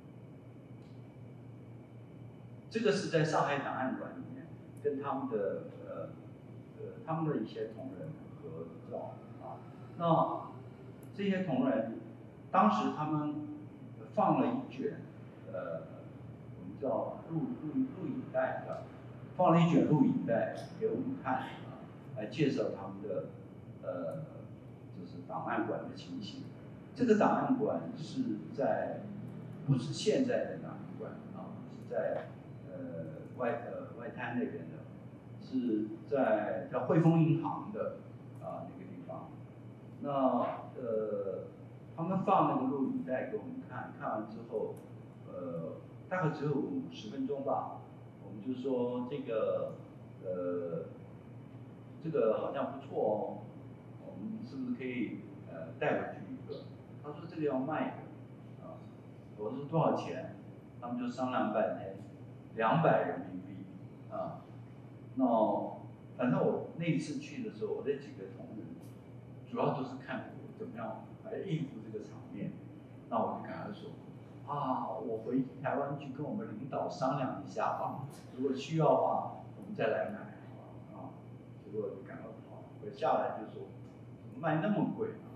这个是在上海档案馆里面跟他们的呃呃他们的一些同仁合照啊。那这些同仁当时他们放了一卷呃我们叫录录录影带的，放了一卷录影带给我们看啊，来介绍他们的呃就是档案馆的情形。这个档案馆是在不是现在的档案馆啊，是在呃外呃外滩那边的，是在叫汇丰银行的啊那个地方。那呃他们放那个录影带给我们看，看完之后，呃大概只有十分钟吧，我们就说这个呃这个好像不错哦，我们是不是可以呃带回去一个？他说这个要卖的啊，我说多少钱？他们就商量半天，两百人民币啊。那反正我那一次去的时候，我那几个同仁主要都是看我怎么样来应付这个场面。那我就跟他说，啊，我回台湾去跟我们领导商量一下吧，如果需要的话，我们再来买啊。结果就赶快跑，我下来就说，怎么卖那么贵啊？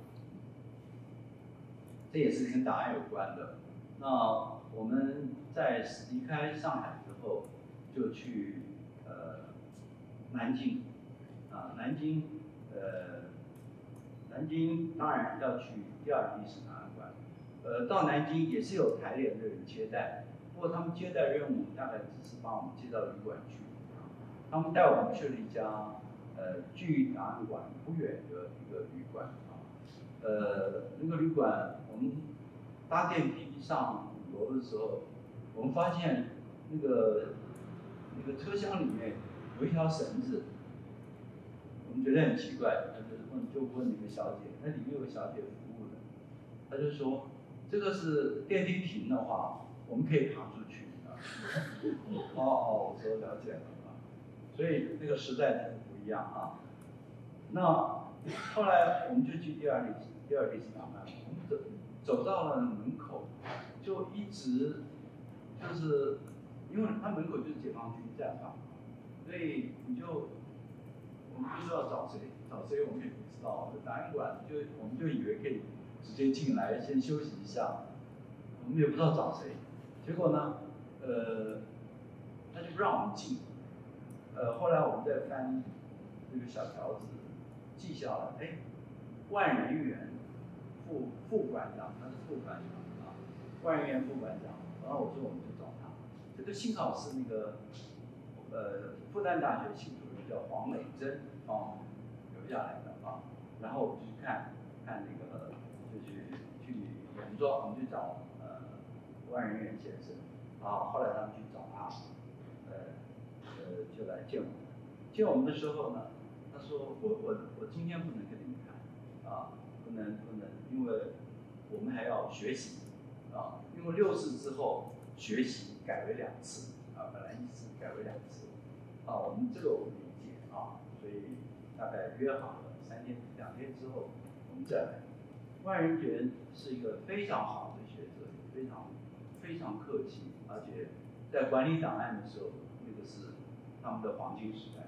这也是跟档案有关的。那我们在离开上海之后，就去呃南京啊，南京呃南京当然要去第二历史档案馆。呃，到南京也是有台联的人接待，不过他们接待任务大概只是把我们接到旅馆去，他们带我们去了一家呃距档案馆不远的一个旅馆啊，呃那个旅馆我们搭电梯上五楼的时候，我们发现那个那个车厢里面有一条绳子，我们觉得很奇怪，他就问就问那个小姐，那里面有个小姐服务的，他就说这个是电梯停的话，我们可以爬出去啊。哦哦，我说了解了啊，所以那个时代真的不一样啊。那后来我们就去第二历史第二历史档案，我们走走到了门口，就一直就是因为它门口就是解放军站嘛，所以你就我们不知道找谁，找谁我们也不知道。档案馆就我们就以为可以直接进来先休息一下，我们也不知道找谁。结果呢，呃，他就不让我们进。呃，后来我们再翻这个小条子，记下了，哎，万人园副副馆长，他是副馆长啊，万人园副馆长。然后我说我们就找他，这个幸好是那个呃复旦大学系主任叫黄美珍啊留下来的啊。然后我们就去看看那个，就去去原装，我们去找呃万人园先生啊。后来他们去找他，呃呃就来见我们。见我们的时候呢，他说我我我今天不能跟你们谈啊，不能不能，因为我们还要学习啊，因为六次之后学习改为两次啊，本来一次改为两次啊，我们这个我理解啊，所以大概约好了三天两天之后我们再来。万人园是一个非常好的学者，非常非常客气，而且在管理档案的时候，那个是他们的黄金时代。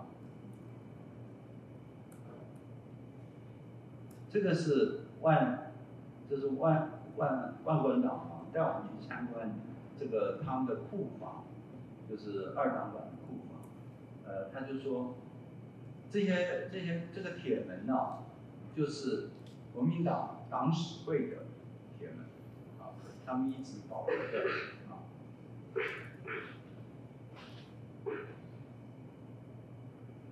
这个是万，这是万万万国人党房带我们去参观这个他们的库房，就是二党馆的库房。呃，他就说这些这些这个铁门呢、啊，就是国民党党史会的铁门啊，他们一直保留着啊。我们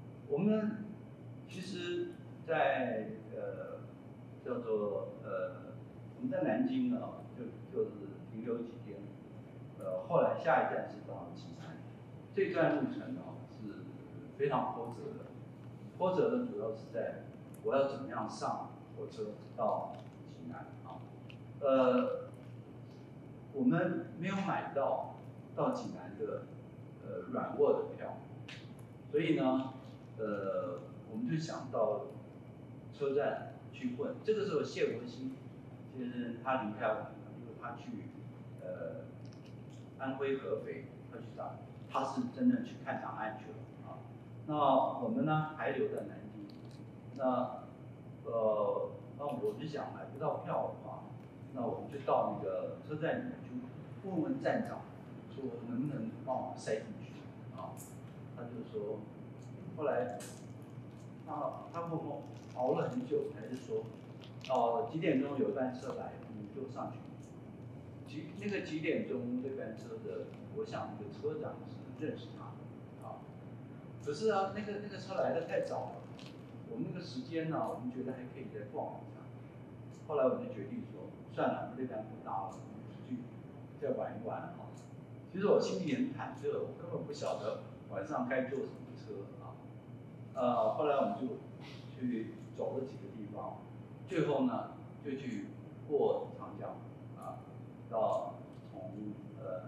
们其实在呃叫做呃我们在南京呢，就就是停留几天，呃后来下一站是到济南，这段路程呢是非常波折的，波折的主要是在我要怎么样上火车到济南啊，呃我们没有买到到济南的呃软卧的票，所以呢呃我们就想到车站去问。这个时候谢国兴先生他离开我们了，因为他去呃安徽合肥，他去找，他是真正去看档案去了啊。那我们呢还留在南京，那呃那我就想买不到票的话，那我们就到那个车站里面去问问站长，说能不能帮我们塞进去啊？他就说，后来他他问我熬了很久，才是说，哦几点钟有班车来，你就上去。几那个几点钟这班车的，我想那个车长是认识他的啊。可是啊，那个那个车来的太早了，我们那个时间呢，我们觉得还可以再逛一下。后来我就决定说，算了，这班不搭了，我们出去再玩一玩啊。其实我心里很忐忑，我根本不晓得晚上该坐什么车啊。呃，后来我们就去走了几个地方，最后呢就去过长江啊，到从呃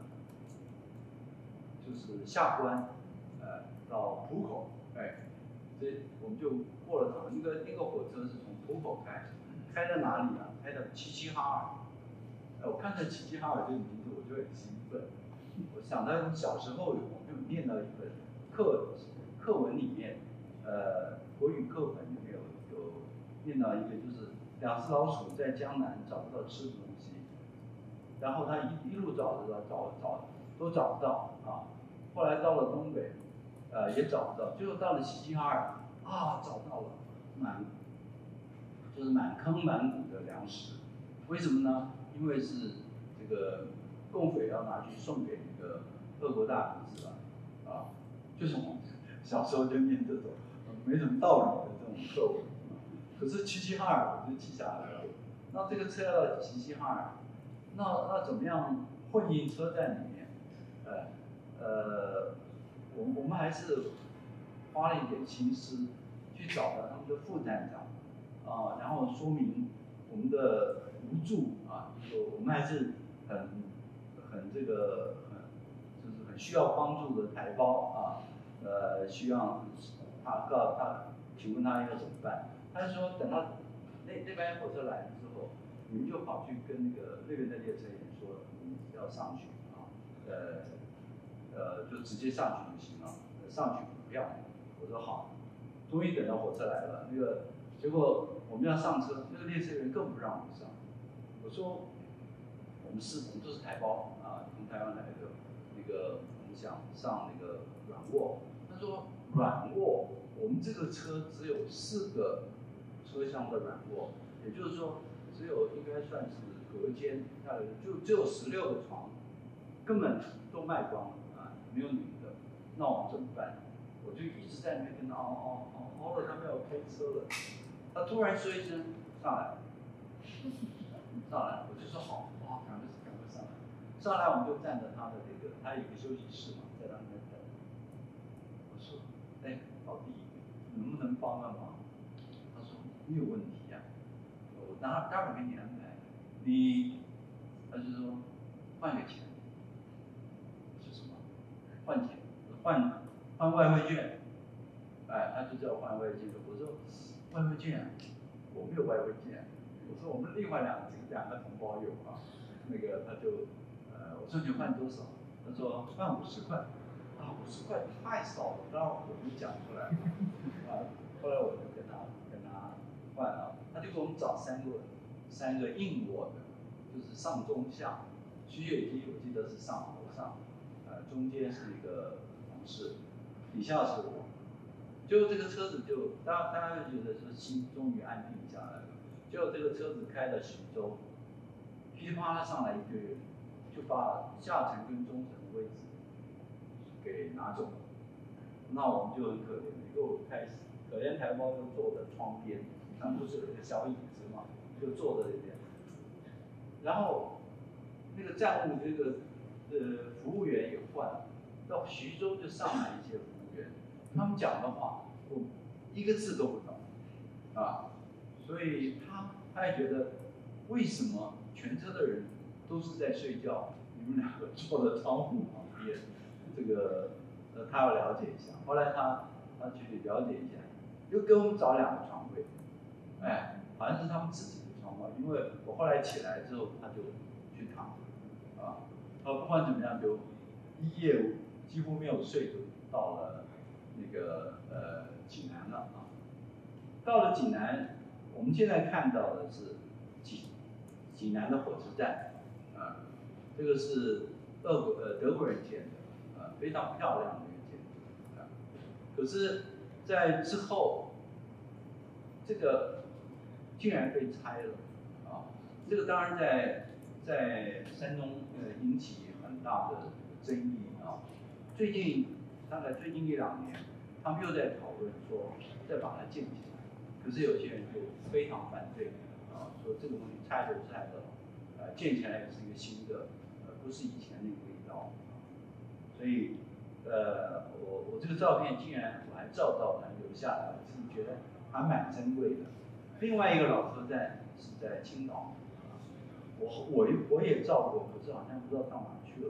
就是下关，呃到浦口，哎，这我们就过了长，那个那个火车是从浦口开，开到哪里啊？开到齐齐哈尔。哎，我看到齐齐哈尔这个名字我就很兴奋，我想到小时候我就念到一本课课文里面，呃，国语课本里面有有念到一个，就是两只老鼠在江南找不到吃的东西，然后他一一路找着找找都找不到啊，后来到了东北，呃也找不到，最后到了齐齐哈尔啊找到了，满就是满坑满谷的粮食，为什么呢？因为是这个共匪要拿去送给那个俄国大帝是吧？啊，就是我们小时候就念这种没什么道理的这种课文，可是齐齐哈尔我就记下来了。那这个车要到齐齐哈尔，那那怎么样混进车站里面？呃呃，我我们还是花了一点心思去找了他们的副站长啊，然后说明我们的无助啊，就我们还是很很这个很就是很需要帮助的台胞啊，呃，需要他告诉他，请问他应该怎么办？他说等到那那班火车来了之后，你们就跑去跟那个那边的列车员说你要上去啊，呃呃就直接上去就行了，上去不要。我说好，终于等到火车来了，那个结果我们要上车，那个列车员更不让我们上。我说我们是我们都是台胞啊，从台湾来的，那个我们想上那个软卧，他说软卧，我们这个车只有四个车厢的软卧，也就是说只有应该算是隔间，呃，就只有十六个床，根本都卖光了啊，没有女的，那我们怎么办？我就一直在那边跟他熬熬熬熬了，他们要开车了，他突然说一声上来，上来，我就说好，哇，赶快赶快上来，上来我们就站在他的这个，他有一个休息室嘛，在那边等。我说，哎，老弟，能不能帮个忙？他说没有问题呀、啊，我待待会儿给你安排。你，他就说换个钱，是什么？换钱，换换外汇券。哎，他就叫换外汇券。我说外汇券，我没有外汇券。我说我们另外两个两个同胞有啊。那个他就，呃，我说你换多少？他说换五十块。啊，五十块太少了，当然我没讲出来。啊，后来我就跟他跟他换了，他就给我们找三个三个硬卧的，就是上中下，取血机我记得是上楼上，呃，中间是一个同事，底下是我。就这个车子就，大大家就觉得说心终于安定下来了。结果这个车子开到徐州，噼里啪啦上来一堆人，就把下层跟中层的位置给拿走了。 那我们就很可怜，又开始可怜台胞就坐在窗边，他们不是有一个小椅子嘛，就坐在这边。然后那个站务这个呃服务员也换了，到徐州就上来一些服务员，他们讲的话我一个字都不懂啊，所以他他也觉得为什么全车的人都是在睡觉，你们两个坐在窗户旁边，这个呃他要了解一下。后来他他去了解一下，又给我们找两个床位，哎，好像是他们自己的床位，因为我后来起来之后他就去躺，啊，他不管怎么样就一夜几乎没有睡，就到了那个呃济南了啊。到了济南，我们现在看到的是济济南的火车站，啊，这个是俄国呃德国人建的，啊，非常漂亮的一个建筑，啊，可是，在之后，这个竟然被拆了，啊，这个当然在在山东呃引起很大的争议啊。最近大概最近一两年，他们又在讨论说再把它建起来，可是有些人就非常反对啊，说这个东西拆都拆了，呃，建起来也是一个新的，呃，不是以前那个味道，所以呃，我我这个照片竟然我还照到它留下来，我自己觉得还蛮珍贵的。另外一个老车站是在青岛，我我我也照过，可是好像不知道到哪去了。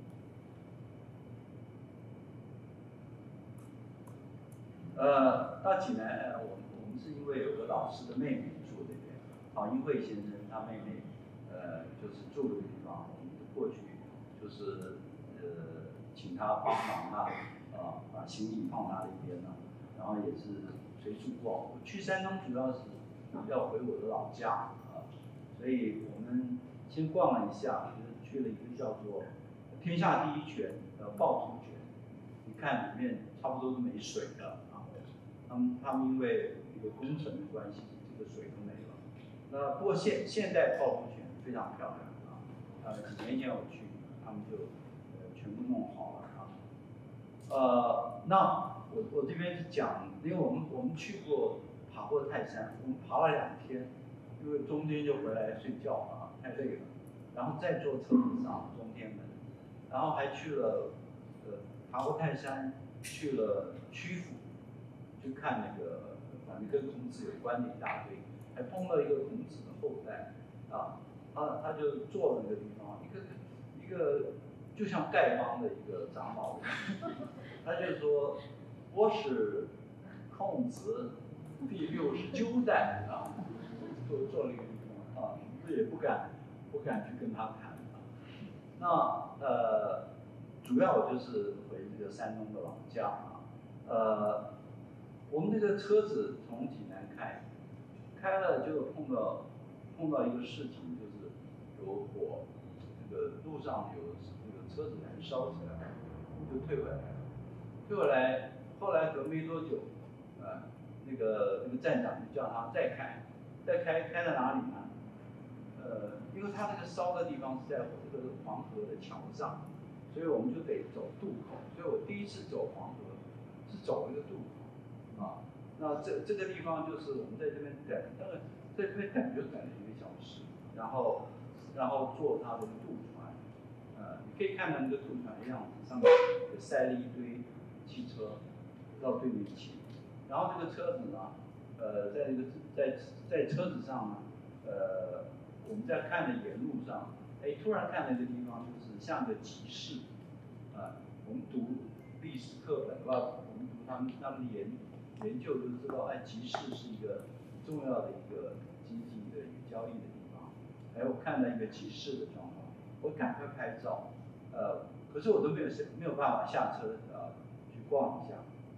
呃，到济南，我们我们是因为有个老师的妹妹住这边，郝英慧先生他妹妹，呃，就是住的地方，我们过去就是呃请他帮忙啊，啊把行李放他那边呢，然后也是随处逛。我去山东主要是要回我的老家啊，所以我们先逛了一下，就是去了一个叫做天下第一泉的趵突泉，你看里面差不多都没水了。他们他们因为有工程的关系，这个水都没了。那不过现现代趵突泉非常漂亮啊，呃几年前我去，他们就呃全部弄好了啊。呃，那我我这边是讲，因为我们我们去过爬过泰山，我们爬了两天，因为中间就回来睡觉啊，太累了，然后再坐车子上中天门，然后还去了呃爬过泰山，去了曲阜。去看那个，反正跟孔子有关的一大堆，还碰到一个孔子的后代，啊，他他就坐了那个地方，一个一个就像丐帮的一个长老，他就说我是孔子第六十九代啊，坐坐了一个地方啊，这也不敢不敢去跟他谈啊。那呃，主要我就是回这个山东的老家啊，呃。我们这个车子从济南开，开了就碰到碰到一个事情，就是有火，这个路上有这个车子燃烧起来，就退回来了。退回来，后来隔没多久，呃，那个那个站长就叫他再开，再开开到哪里呢？呃，因为他那个烧的地方是在这个黄河的桥上，所以我们就得走渡口。所以我第一次走黄河是走一个渡口。啊，那这这个地方就是我们在这边等，大概在这边等就等了一个小时，然后然后坐他的渡船，呃，你可以看到那个渡船的样子，上面塞了一堆汽车到对面去，然后这个车子呢，呃，在这个在在车子上呢，呃，我们在看的沿路上，哎，突然看那个地方就是像个集市，啊，我们读历史课本了，我们读他们他们的研研究就知道，哎，集市是一个重要的一个经济的一个交易的地方。哎，我看到一个集市的状况，我赶快拍照，呃，可是我都没有没有办法下车呃去逛一下。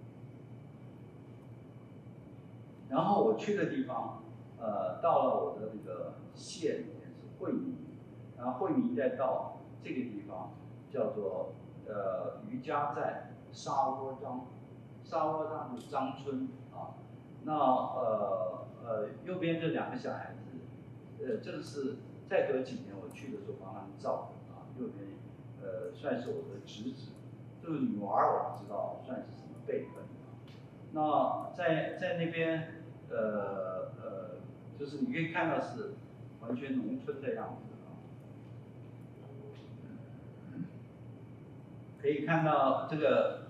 然后我去的地方，呃，到了我的那个县里面是会稽，然后会稽再到这个地方叫做呃渔家寨沙窝庄。沙窝庄就是张村啊，那呃呃右边这两个小孩子，呃这个是再隔几年我去的时候帮他们照的啊，右边呃算是我的侄子， 这个女娃儿我不知道算是什么辈分。那在在那边，呃呃，就是你可以看到是完全农村的样子啊，可以看到这个，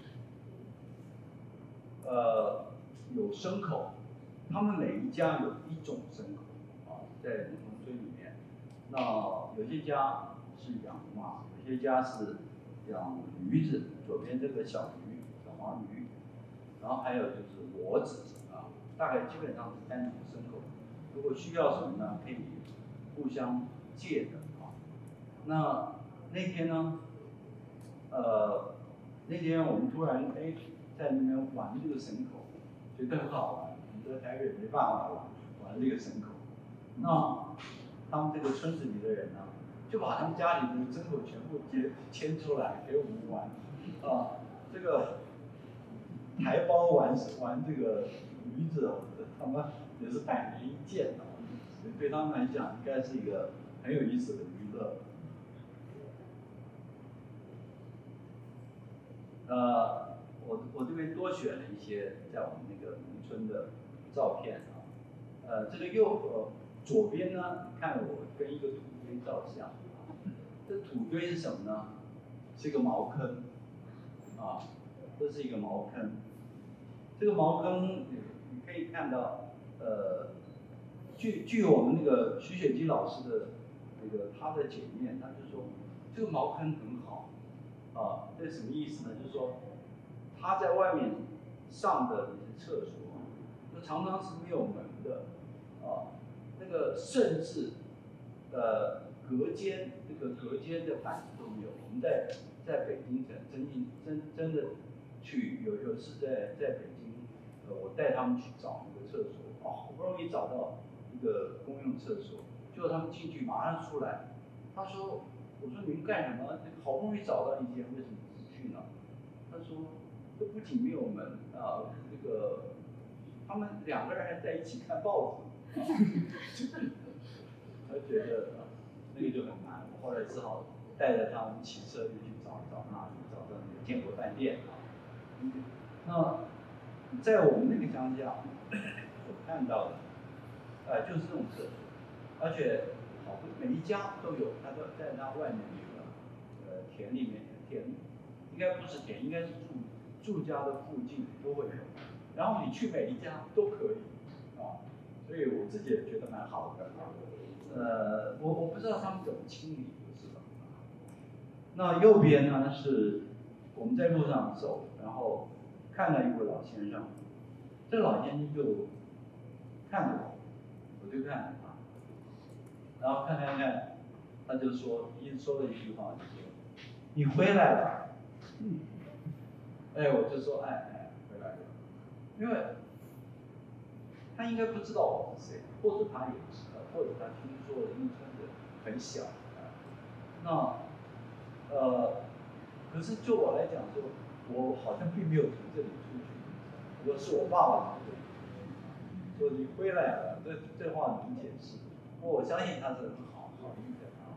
呃，有牲口，他们每一家有一种牲口啊，在农村里面，那有些家是养马，有些家是养驴子，左边这个小驴，小黄驴。然后还有就是骡子啊，大概基本上是三种牲口。如果需要什么呢，可以互相借的啊。那那天呢，呃，那天我们突然哎在那边玩这个牲口，觉得很好玩。我们在台北没办法玩玩这个牲口。那他们这个村子里的人呢，就把他们家里的牲口全部牵牵出来给我们玩啊，这个。台胞玩玩这个驴子，他们也是百年一见的，所以对他们来讲，应该是一个很有意思的娱乐。呃，我我这边多选了一些在我们那个农村的照片啊。呃，这个右呃左边呢，你看我跟一个土堆照相，这土堆是什么呢？是一个茅坑啊，这是一个茅坑。这个茅坑，你你可以看到，呃，据据我们那个徐雪姬老师的那个他的检验，他就说这个茅坑很好，啊，这什么意思呢？就是说他在外面上的那些厕所，那常常是没有门的，啊，那个甚至呃隔间这个隔间的板子都没有。我们在在北京真真真真的去有有次在在北京。呃，我带他们去找那个厕所，哦，好不容易找到一个公用厕所，结果他们进去马上出来，他说：“我说你们干什么？好不容易找到一间，为什么不去呢？”他说：“这不仅没有门啊，这个他们两个人还在一起看报纸。”他觉得啊，那个就很难，我后来只好带着他们骑车就去找找那里，找到那个建国饭店啊。那在我们那个乡下所看到的，呃，就是这种厕所，而且好多每一家都有，他都在他外面那个呃田里面，田应该不是田，应该是住住家的附近都会有，然后你去每一家都可以啊，所以我自己也觉得蛮好的啊。呃，我我不知道他们怎么清理，就是了。那右边呢是我们在路上走，然后看到一位老先生，这老先生就看着我，我就看着他，然后看看看，他就说，一说了一句话，就说：“你回来了。”哎，我就说，哎哎，回来了，因为他应该不知道我是谁，或者他也知道，或者他听说了，因为村子很小啊。那呃，可是就我来讲说，我好像并没有从这里出去，我是我爸爸从这里出去，说你回来了，这这话能解释。我相信他是很好好意的啊。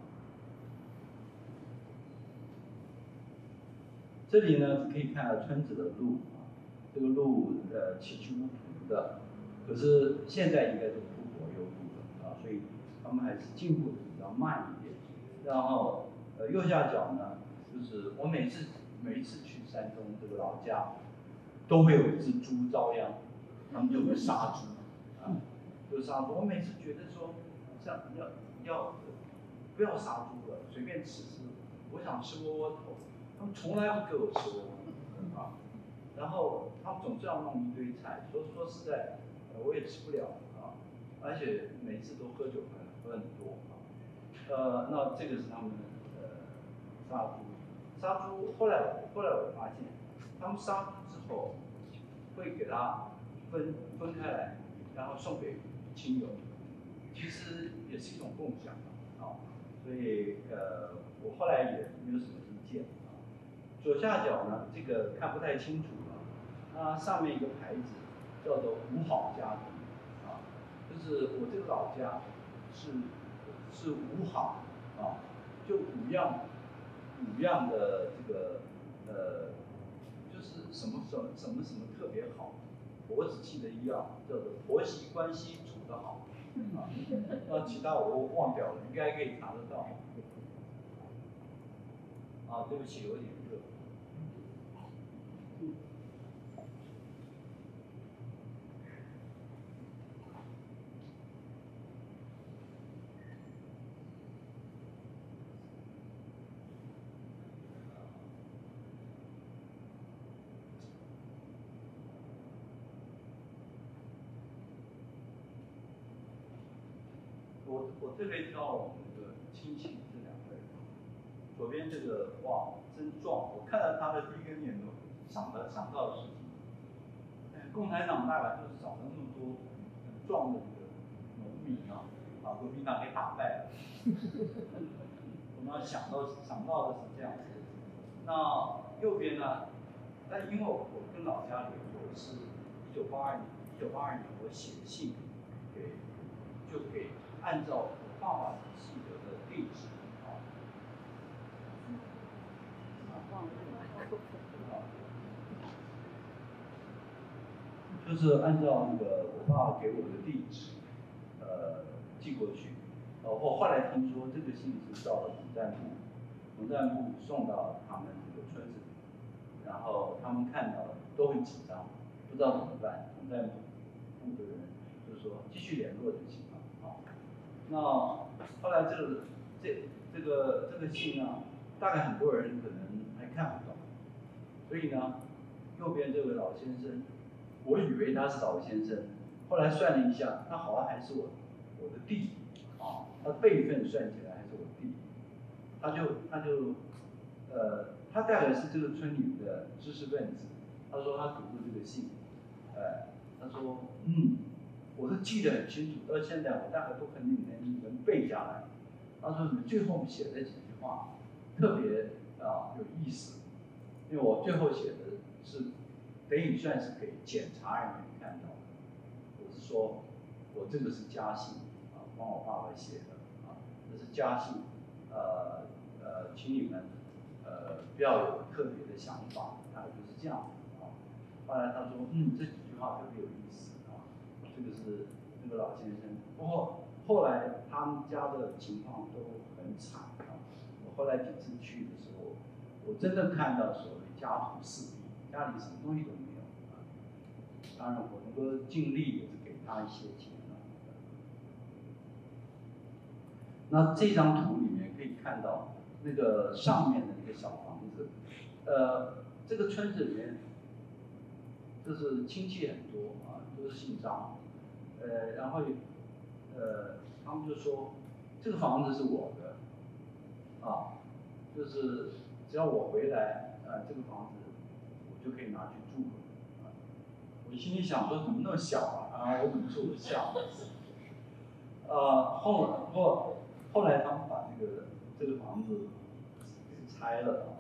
这里呢可以看到村子的路啊，这个路呃崎岖不平的，可是现在应该都铺柏油路了啊，所以他们还是进步的比较慢一点。然后呃右下角呢，就是我每次每一次去山东这个老家，都会有一只猪遭殃，他们就会杀猪啊，就杀猪。我每次觉得说，像要要不要杀猪了，随便吃吃，我想吃窝窝头，他们从来不给我吃窝窝头啊。然后他们总是要弄一堆菜，说说实在，呃我也吃不了啊，而且每次都喝酒喝喝很多啊。呃，那这个是他们呃杀猪，杀猪后来后来我发现，他们杀猪之后会给它分分开来，然后送给亲友，其实也是一种共享啊。所以呃我后来也没有什么意见啊。左下角呢，这个看不太清楚了，它上面一个牌子叫做五好家庭啊，就是我这个老家是是五好啊，就五样五样的这个呃，就是什么什么什么什么特别好，我只记得一样，叫做婆媳关系处得好。啊，那其他我忘掉了，应该可以查得到。啊，对不起，有点热。我我特别挑我们这个亲戚这两个人，左边这个哇真壮，我看到他的第一个念头想的想到的事情，哎，共产党大概就是找了那么多很壮的这个农民啊，把国民党给打败了。我们要想到想到的是这样子。那右边呢？但因为我跟老家联络是一九八二年，一九八二年我写信给就给。按照我爸爸记得的地址啊，就是按照那个我爸爸给我的地址，呃，寄过去。呃，我后来听说这个信是到了统战部，统战部送到他们这个村子里，然后他们看到了都很紧张，不知道怎么办。统战部部的人就是说继续联络就行了啊。那后来这个这这个这个信啊，大概很多人可能还看不懂，所以呢，右边这位老先生，我以为他是老先生，后来算了一下，他好像还是我我的弟弟啊，他辈分算起来还是我弟弟，他就他就呃，他大概是这个村里的知识分子，他说他读过这个信，呃，他说嗯。我是记得很清楚，到现在我大概都可能能能背下来。他说你最后写的几句话特别啊有意思，因为我最后写的是等于算是给检察人员看到的。我是说，我这个是家信啊，帮我爸爸写的啊，这是家信，呃呃，请你们呃不要有特别的想法，大概就是这样啊。后来他说，嗯，这几句话特别有意思。这个是那个老先生，不过后来他们家的情况都很惨啊。我后来几次去的时候，我真的看到所谓家徒四壁，家里什么东西都没有啊。当然我能够尽力也是给他一些钱啊。那这张图里面可以看到那个上面的那个小房子，呃，这个村子里面就是亲戚很多啊，都是姓张。呃，然后，呃，他们就说，这个房子是我的，啊，就是只要我回来，啊，这个房子我就可以拿去住了，啊，我心里想说怎么那么小啊，啊，我怎么住得下？呃，后后后来他们把这个这个房子给拆了，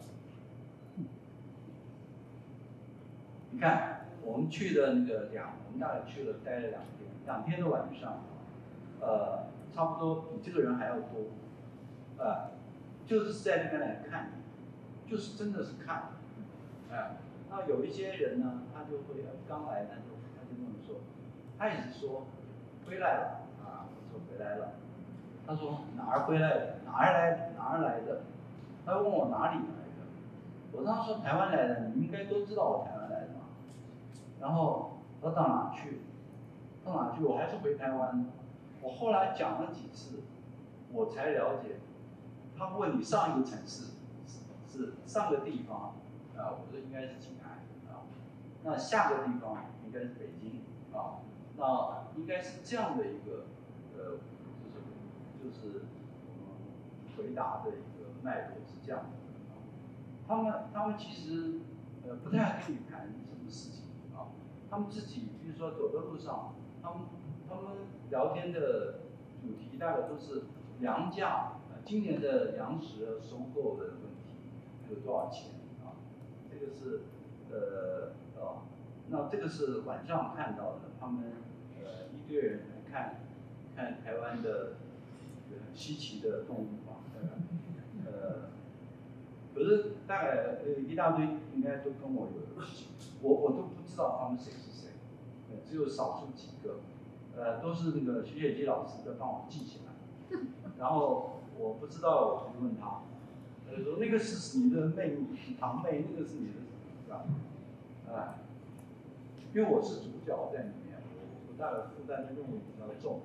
你看我们去的那个两，我们大概去了待了两天，两天的晚上。呃，差不多比这个人还要多，呃，就是在那边来看，就是真的是看，哎、呃，那有一些人呢，他就会刚来，他就他就跟我说，他也是说回来了啊，我说回来了，他说哪儿回来的，哪儿来哪儿来的，他问我哪里来的，我当时说台湾来的，你们应该都知道我台湾来的嘛，然后他到哪去，到哪去，我还是回台湾。我后来讲了几次，我才了解。他问你上一个城市是是上个地方啊，我说应该是济南啊。那下个地方应该是北京啊。那应该是这样的一个呃，就是就是我们回答的一个脉络是这样的。他们他们其实呃不太跟你谈什么事情啊，他们自己比如说走在路上，他们。他们聊天的主题大概都是粮价，呃，今年的粮食收购的问题有多少钱啊？这个是呃哦，那这个是晚上看到的，他们呃一堆人来看看台湾的很稀奇的动物嘛，呃，可可是大概呃一大堆应该都跟我有我我都不知道他们谁是谁，呃只有少数几个，呃都是那个徐雪姬老师在帮我记起来，然后我不知道我就问他，呃说那个是你的妹堂妹，那个是你的是吧？啊，因为我是主角在里面，我我大概负担的任务比较重，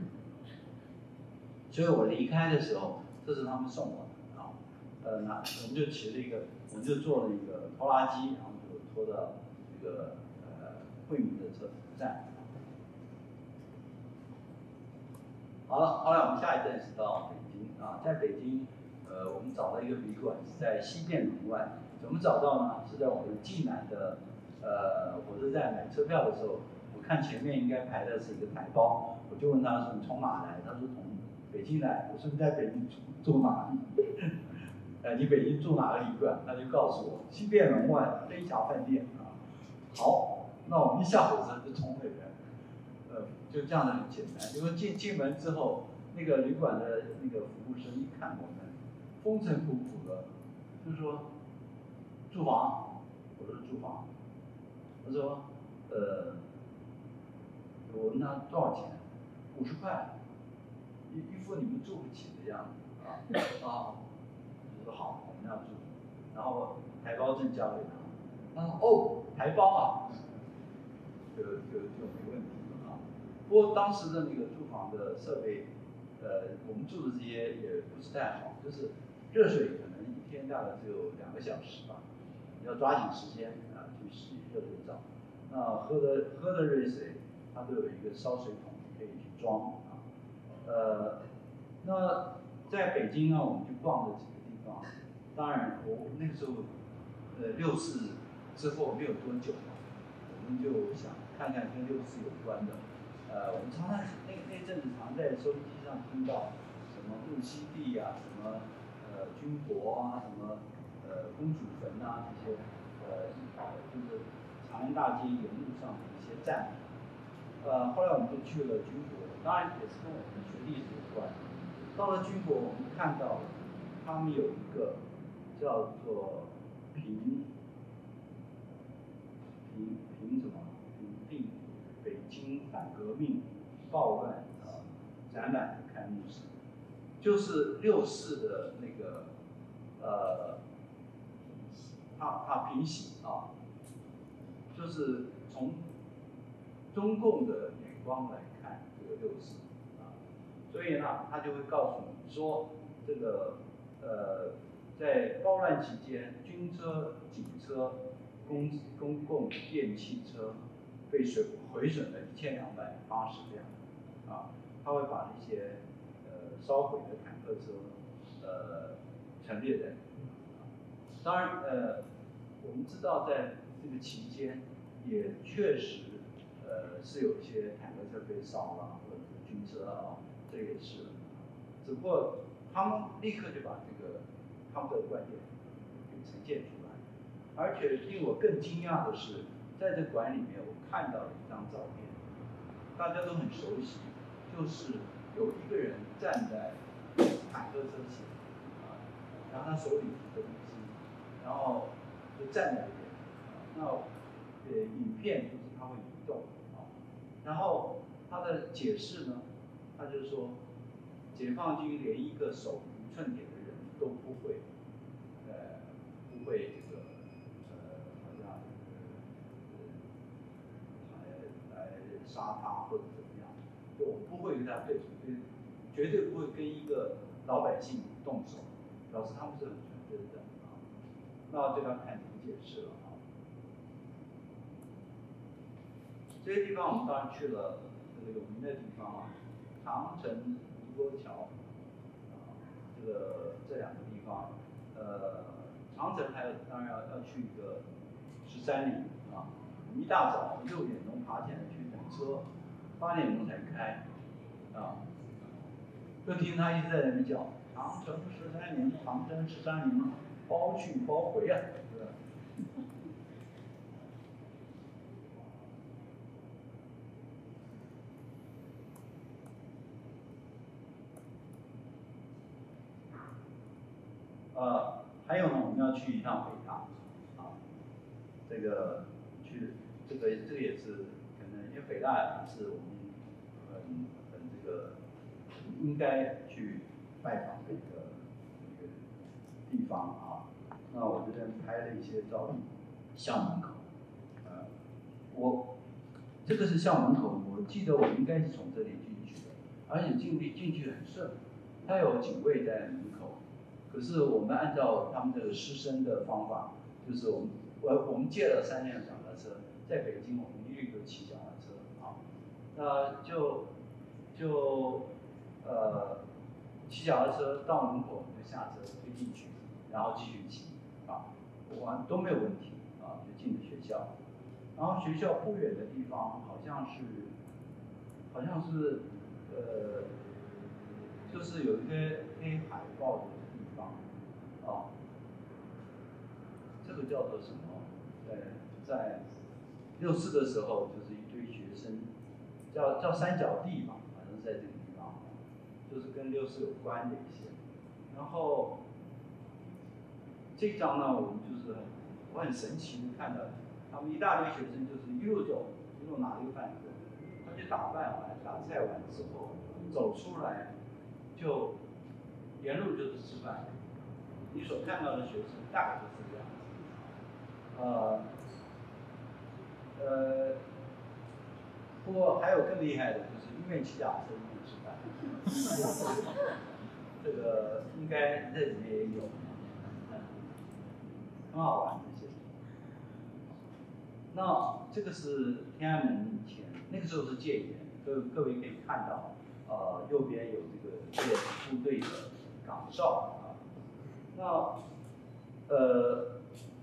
所以我离开的时候，这是他们送我的啊，呃那我们就骑了一个，我们就坐了一个拖拉机，然后就拖到这个呃惠民的车站。好了，后来我们下一站是到北京啊，在北京，呃，我们找了一个旅馆是在西便门外，怎么找到呢？是在我们济南的呃火车站买车票的时候，我看前面应该排的是一个台胞，我就问他说你从哪来？他说从北京来。我说你在北京住住哪里？呃，你北京住哪个旅馆？他就告诉我西便门外飞霞饭店啊。好，那我们一下火车就冲那边。呃，就这样的很简单，因为进进门之后，那个旅馆的那个服务生一看我们，风尘仆仆的，就说住房，我说住房，他说呃，我问他多少钱，五十块，一一副你们住不起的样子啊啊，我说好，我们要住，然后台胞证交给他，他说哦，台胞啊，就就就没问题。不过当时的那个住房的设备，呃，我们住的这些也不是太好，就是热水可能一天大概只有两个小时吧，你要抓紧时间啊去洗热水澡。那喝的喝的热水，它都有一个烧水桶可以去装啊。呃，那在北京呢，我们去逛的几个地方，当然我那个时候，呃，六四之后没有多久嘛，我们就想看看跟六四有关的。呃，我们常常那那阵子常在收音机上听到什么木樨地啊，什么呃军博啊，什么呃公主坟啊这些，呃就是长安大街沿路上的一些站。呃，后来我们就去了军博，当然也是跟我们学历史有关。到了军博，我们看到他们有一个叫做平平平什么平定北京反革命暴乱啊展览的开幕式，就是六四的那个呃，他他平息啊，就是从中共的眼光来看这个六四啊，所以呢，他就会告诉你说，这个呃，在暴乱期间，军车、警车、公公共电汽车被损毁损了一千两百八十辆，啊，他会把那些呃烧毁的坦克车呃陈列在。当然，呃，我们知道在这个期间，也确实，呃，是有一些坦克车被烧了，或者是军车啊，这也是。只不过他们立刻就把这个他们的观点给呈现出来，而且令我更惊讶的是，在这馆里面我看到了一张照片，大家都很熟悉，就是有一个人站在坦克车前，啊，然后他手里提着武器。然后就站在那边，那呃影片就是它会移动啊，然后他的解释呢，他就说，解放军连一个手无寸铁的人都不会，呃不会这个呃好像呃来杀他或者怎么样，就我不会跟他对对，绝对不会跟一个老百姓动手，表示他们是很纯真的。那就要看你们解释了啊。这些地方我们当然去了这个有名的地方啊，长城、宁波桥，啊，这个这两个地方，呃，长城还有当然要要去一个十三陵啊。我们一大早六点钟爬起来去等车，八点钟才开，啊，就听他一直在那边叫长城十三陵，长城十三陵。包去包回啊，是吧？呃， 还有呢，我们要去一趟北大，啊，这个去这个这个也是可能因为北大也是我们很很这个应该去拜访的一个一个地方啊。那我这边拍了一些照片，校门口，呃，我这个是校门口，我记得我应该是从这里进去的，而且进去进去很顺，它有警卫在门口。可是我们按照他们这个师生的方法，就是我们我我们借了三辆脚踏车，在北京我们一律都骑脚踏车啊，那就就呃骑脚踏车到门口就下车推进去，然后继续骑啊，完都没有问题啊，就进了学校。然后学校不远的地方好像是好像是呃就是有一个黑海报的地方啊，这个叫做什么？呃，在六四的时候，就是一堆学生，叫叫三角地嘛，反正在这个地方，就是跟六四有关的一些。然后这张呢，我们就是我很神奇的看到，他们一大堆学生就是一路走，一路拿一个饭盒，他去打饭完、打菜完之后走出来，就沿路就是吃饭。你所看到的学生大概就是这样子。呃，呃，不过还有更厉害的，就是一面骑脚踏车一面吃饭，这个应该这里面也有，很好玩这些。那这个是天安门以前，那个时候是戒严，各各位可以看到，呃，右边有这个戒严部队的岗哨啊。那呃，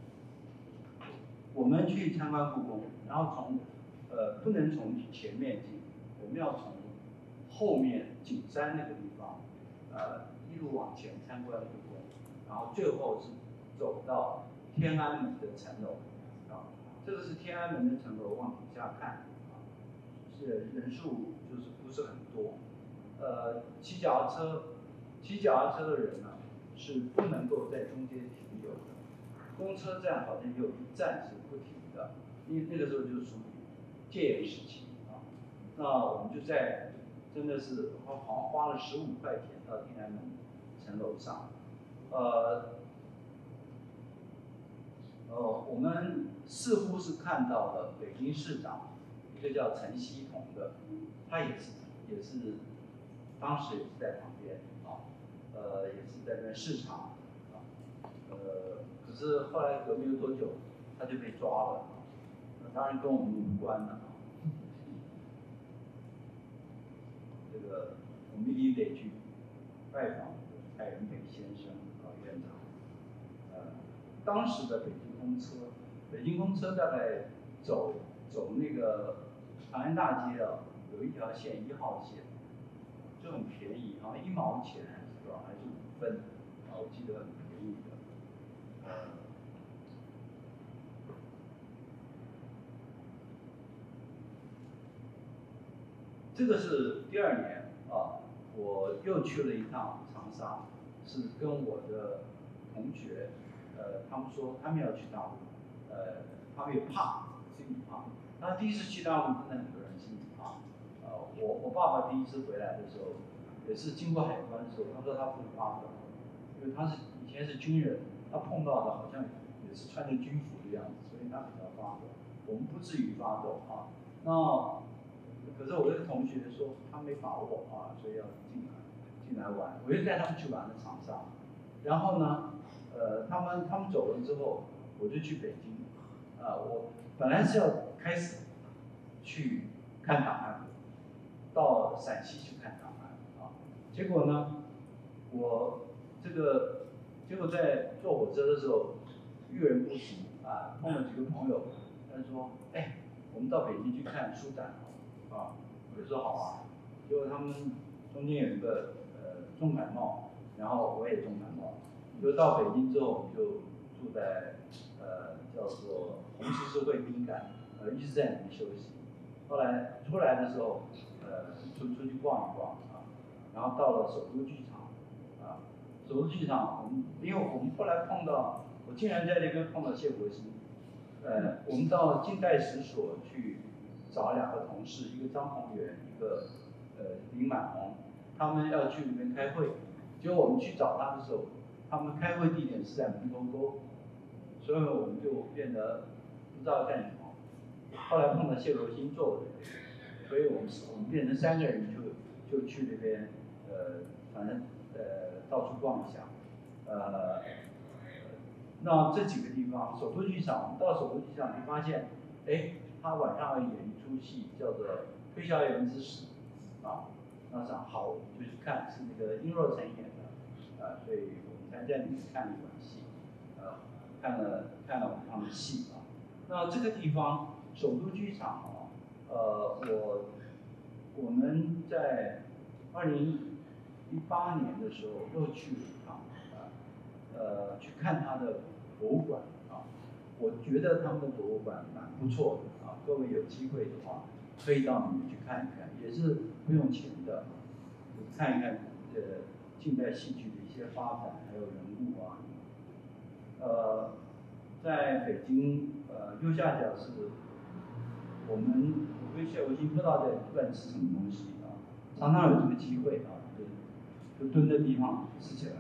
我们去参观故宫，然后从呃不能从前面进，我们要从后面景山那个地方，呃一路往前参观故宫，然后最后是走到天安门的城楼啊，这个是天安门的城楼，往底下看啊，是人数就是不是很多，呃骑脚踏车骑脚踏车的人呢是不能够在中间停留的。公车站好像有一站是不停的，因为那个时候就是属于戒严时期啊。那我们就在真的是好像花了十五块钱到天安门城楼上，呃，呃，我们似乎是看到了北京市长，一个叫陈锡同的，他也是也是当时也是在旁边啊，呃，也是在那视察啊，呃。可是后来隔没有多久，他就被抓了，那当然跟我们无关了。这个我们一定得去拜访蔡元培先生老院长。呃，当时的北京公车，北京公车大概走走那个长安大街啊，有一条线一号线，就很便宜，好像一毛钱还是多少，还是五分，啊，我记得很便宜的。呃，这个是第二年啊，我又去了一趟长沙，是跟我的同学，呃，他们说他们要去大陆，呃，他们也怕，心里怕。那第一次去大陆，真的很多人心里怕。呃，我我爸爸第一次回来的时候，也是经过海关的时候，他说他会发抖，因为他是以前是军人，他碰到的好像也是穿着军服的样子，所以他比较发抖。我们不至于发抖啊。那可是我那个同学说他没把握啊，所以要进来进来玩，我就带他们去玩了长沙。然后呢，呃，他们他们走了之后，我就去北京。啊、呃，我本来是要开始去看档案，到陕西去看档案啊。结果呢，我这个结果在坐火车的时候，遇人不淑啊，碰了几个朋友，他说，哎，我们到北京去看书展啊，我就说好啊。结果他们中间有一个呃重感冒，然后我也重感冒，就到北京之后，我们就住在呃叫做红十字会宾馆，呃一直在里面休息。后来出来的时候，呃出出去逛一逛啊，然后到了首都剧场啊，首都剧场我们因为我们后来碰到，我竟然在那边碰到谢国新，呃，我们到近代史所去找两个同事，一个张宏源，一个呃林满红，他们要去那边开会，结果我们去找他的时候，他们开会地点是在门头沟，所以我们就变得不知道干什么。后来碰到谢国新做的，所以我们我们变成三个人就就去那边，呃，反正呃到处逛一下，呃，那这几个地方，首都剧场，我们到首都剧场就发现，哎，他晚上要演一出戏叫做《推销员之死》，啊，那想好我们就去看，是那个殷若晨演的，啊，所以我们才在里面看了一晚戏，呃，看了看了他们的戏啊，那这个地方。首都剧场啊，呃，我我们在二零一八年的时候又去了一趟啊，呃，去看他的博物馆啊，我觉得他们的博物馆蛮不错的啊，各位有机会的话可以到里面去看一看，也是不用钱的，看一看呃近代戏剧的一些发展，还有人物啊，呃，在北京呃右下角是。我们我跟谢国新不知道在乱吃什么东西啊，常常有这个机会啊，就就蹲在地方吃起来。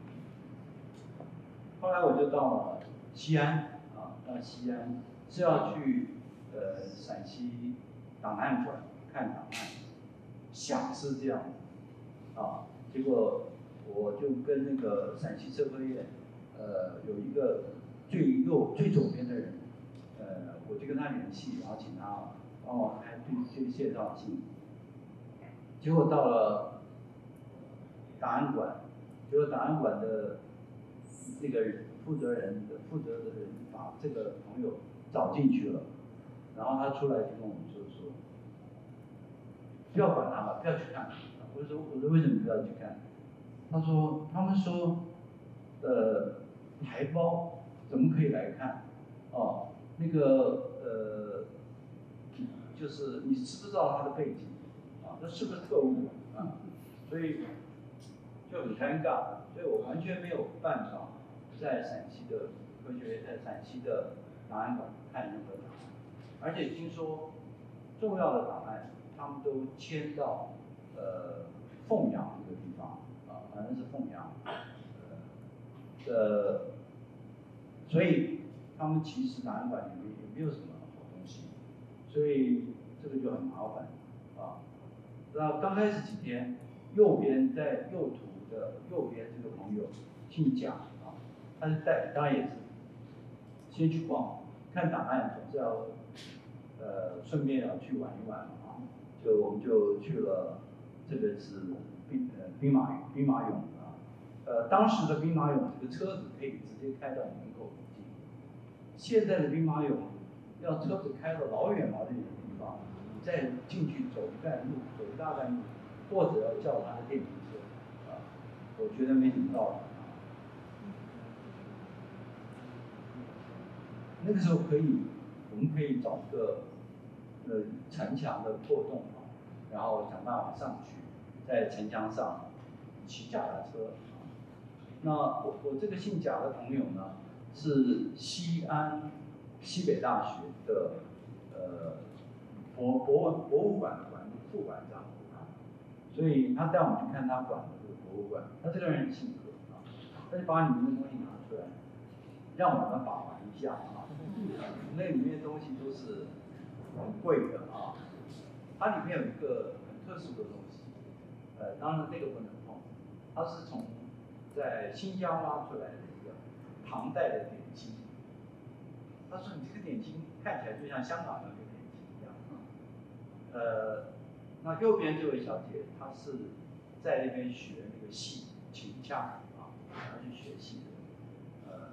后来我就到了西安啊，到西安是要去呃陕西档案馆看档案，想是这样啊，结果我就跟那个陕西社科院呃有一个最右最左边的人。呃，我就跟他联系，然后请他帮我开对对介绍信。结果到了档案馆，结果档案馆的那个负责人的负责的人把这个朋友找进去了，然后他出来就跟我们说说，不要管他了，不要去看。我说我说为什么不要去看？他说他们说，呃，台胞怎么可以来看？哦。那个呃，就是你知不知道他的背景啊？那是不是特务啊？所以就很尴尬，所以我完全没有办法在陕西的科学在陕西的档案馆看任何档案，而且听说重要的档案他们都迁到呃凤阳这个地方啊，反正是凤阳，呃，呃所以。他们其实档案馆里面也没有什么好东西，所以这个就很麻烦啊。那刚开始几天，右边在右图的右边这个朋友姓蒋啊，他是带，当然也是先去逛，看档案总是要呃顺便要去玩一玩啊，就我们就去了，这个是兵呃兵马俑兵马俑啊，呃当时的兵马俑这个车子可以直接开到门口。现在的兵马俑要车子开到老远老远的地方，你再进去走一段路，走一大段路，或者要叫他的电瓶车，啊，我觉得没什么道理。那个时候可以，我们可以找个呃城墙的破洞啊，然后想办法上去，在城墙上骑脚踏车。那我我这个姓贾的朋友呢？是西安西北大学的呃博博物博物馆的馆副馆长啊，所以他带我们去看他馆的这个博物馆。他这个人很性格啊，他就把里面的东西拿出来，让我们把玩一下啊。那里面的东西都是很贵的啊，它里面有一个很特殊的东西，呃，当然那个不能碰，它是从在新疆挖出来的。唐代的点睛，他说你这个点睛看起来就像香港那个点睛一样。呃，那右边这位小姐，她是在那边学那个戏秦腔啊，她去学戏的。呃，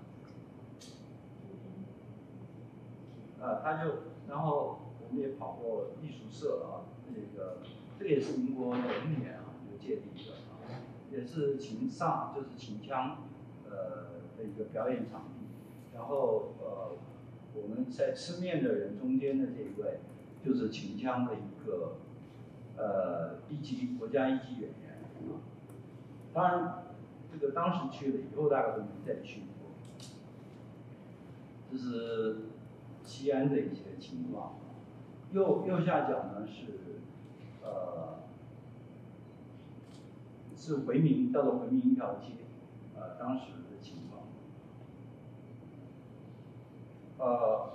呃，她就然后我们也跑过艺术社啊，那个这个也是民国零年啊有建立的啊，也是秦上就是秦腔呃。的一个表演场地，然后呃，我们在吃面的人中间的这一位，就是秦腔的一个呃一级国家一级演员啊。当然，这这个当时去了以后大概都没再去过。这是西安的一些情况。右右下角呢是呃是回民，叫做回民一条街，呃当时的情况。呃，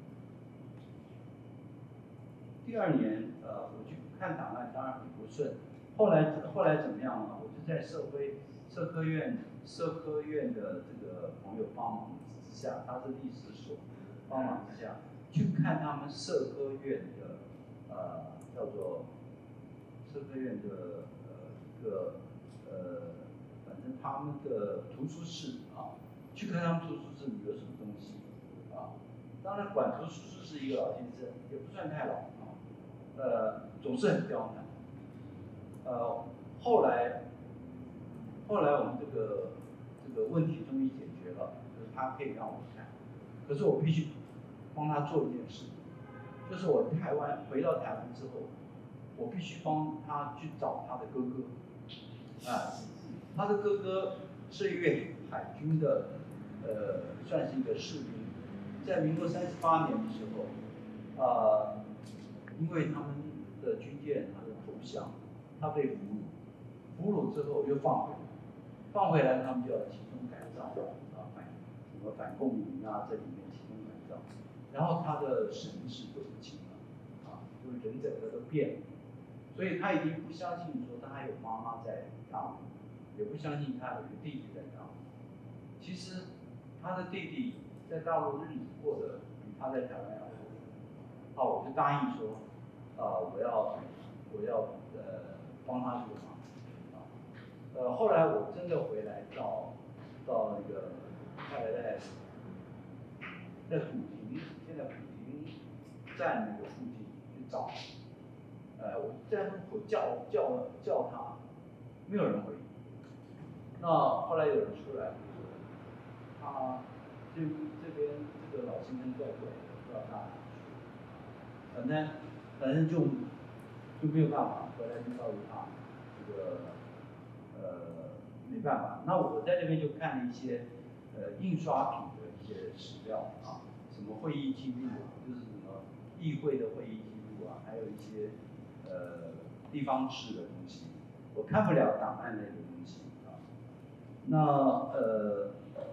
第二年呃我去看档案，当然很不顺。后来后来怎么样呢？我就在社会社科院社科院的这个朋友帮忙之下，他是历史所帮忙之下，去看他们社科院的呃叫做社科院的呃一个呃反正他们的图书室啊，去看他们图书室里有什么东西啊。当然管图书室是一个老先生，也不算太老啊，呃总是很刁难。呃，后来，后来我们这个这个问题终于解决了，就是他可以让我看，可是我必须帮他做一件事，就是我台湾回到台湾之后，我必须帮他去找他的哥哥，啊，他的哥哥是一位海军的，呃，算是一个士兵，在民国三十八年的时候，呃，因为他们的军舰他的投降。他被俘虏，俘虏之后又放回来，放回来他们就要集中改造啊，反什么反共营啊，在里面集中改造，然后他的神志都不清了，啊，就是人整个都变了，所以他已经不相信说他还有妈妈在大陆，也不相信他有个弟弟在大陆。其实他的弟弟在大陆日子过得比他在台湾要好，好，我就答应说，啊，我要我要呃。帮他这个忙，啊，呃，后来我真的回来到到那个太来在在古亭，现在古亭站那个附近去找，呃，我在门口叫叫叫他，没有人回应。那后来有人出来，他这这边这个老先生怪怪的，不知道他哪去，反正反正就就没有办法，回来就告诉他。这个呃没办法，那我在这边就看了一些呃印刷品的一些史料啊，什么会议记录啊，就是什么议会的会议记录啊，还有一些呃地方志的东西，我看不了档案类的东西啊。那呃，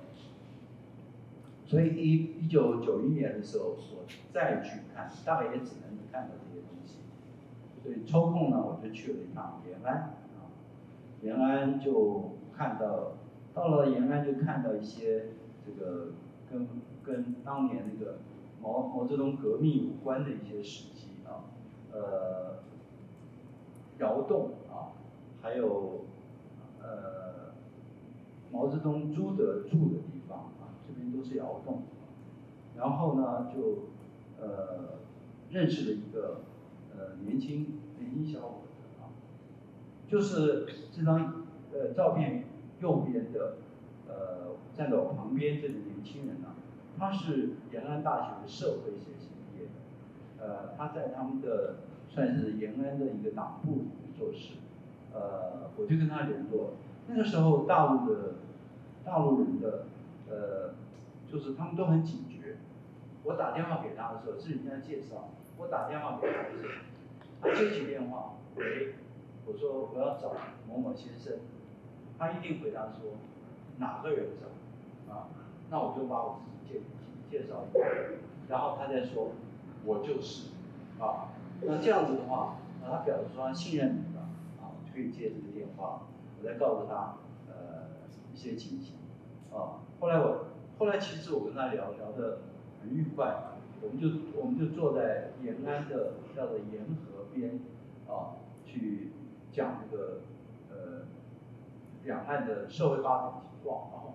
所以一一九九一年的时候，我再去看，大概也只能看到这些东西。所以抽空呢，我就去了一趟延安啊，延安就看到，到了延安就看到一些这个跟跟当年那个毛毛泽东革命有关的一些史迹啊，呃，窑洞啊，还有呃毛泽东朱德住的地方啊，这边都是窑洞，然后呢就呃认识了一个。呃，年轻年轻小伙子啊，就是这张呃照片右边的，呃站在我旁边这个年轻人呢、啊，他是延安大学的社会学系毕业的，呃，他在他们的算是延安的一个党部做事，呃，我就跟他联络。那个时候大陆的大陆人的呃，就是他们都很警觉。我打电话给他的时候是人家介绍。我打电话给他的时候，他接起电话，喂，我说我要找某某先生，他一定回答说哪个人找啊？那我就把我自己介介绍一下，然后他再说我就是啊。那这样子的话，那他表示说他信任你了啊，我就可以接这个电话，我再告诉他呃一些情形啊。后来我后来其实我跟他聊聊得很愉快。我们就我们就坐在延安的叫做沿河边，啊，去讲这个呃两岸的社会发展情况啊。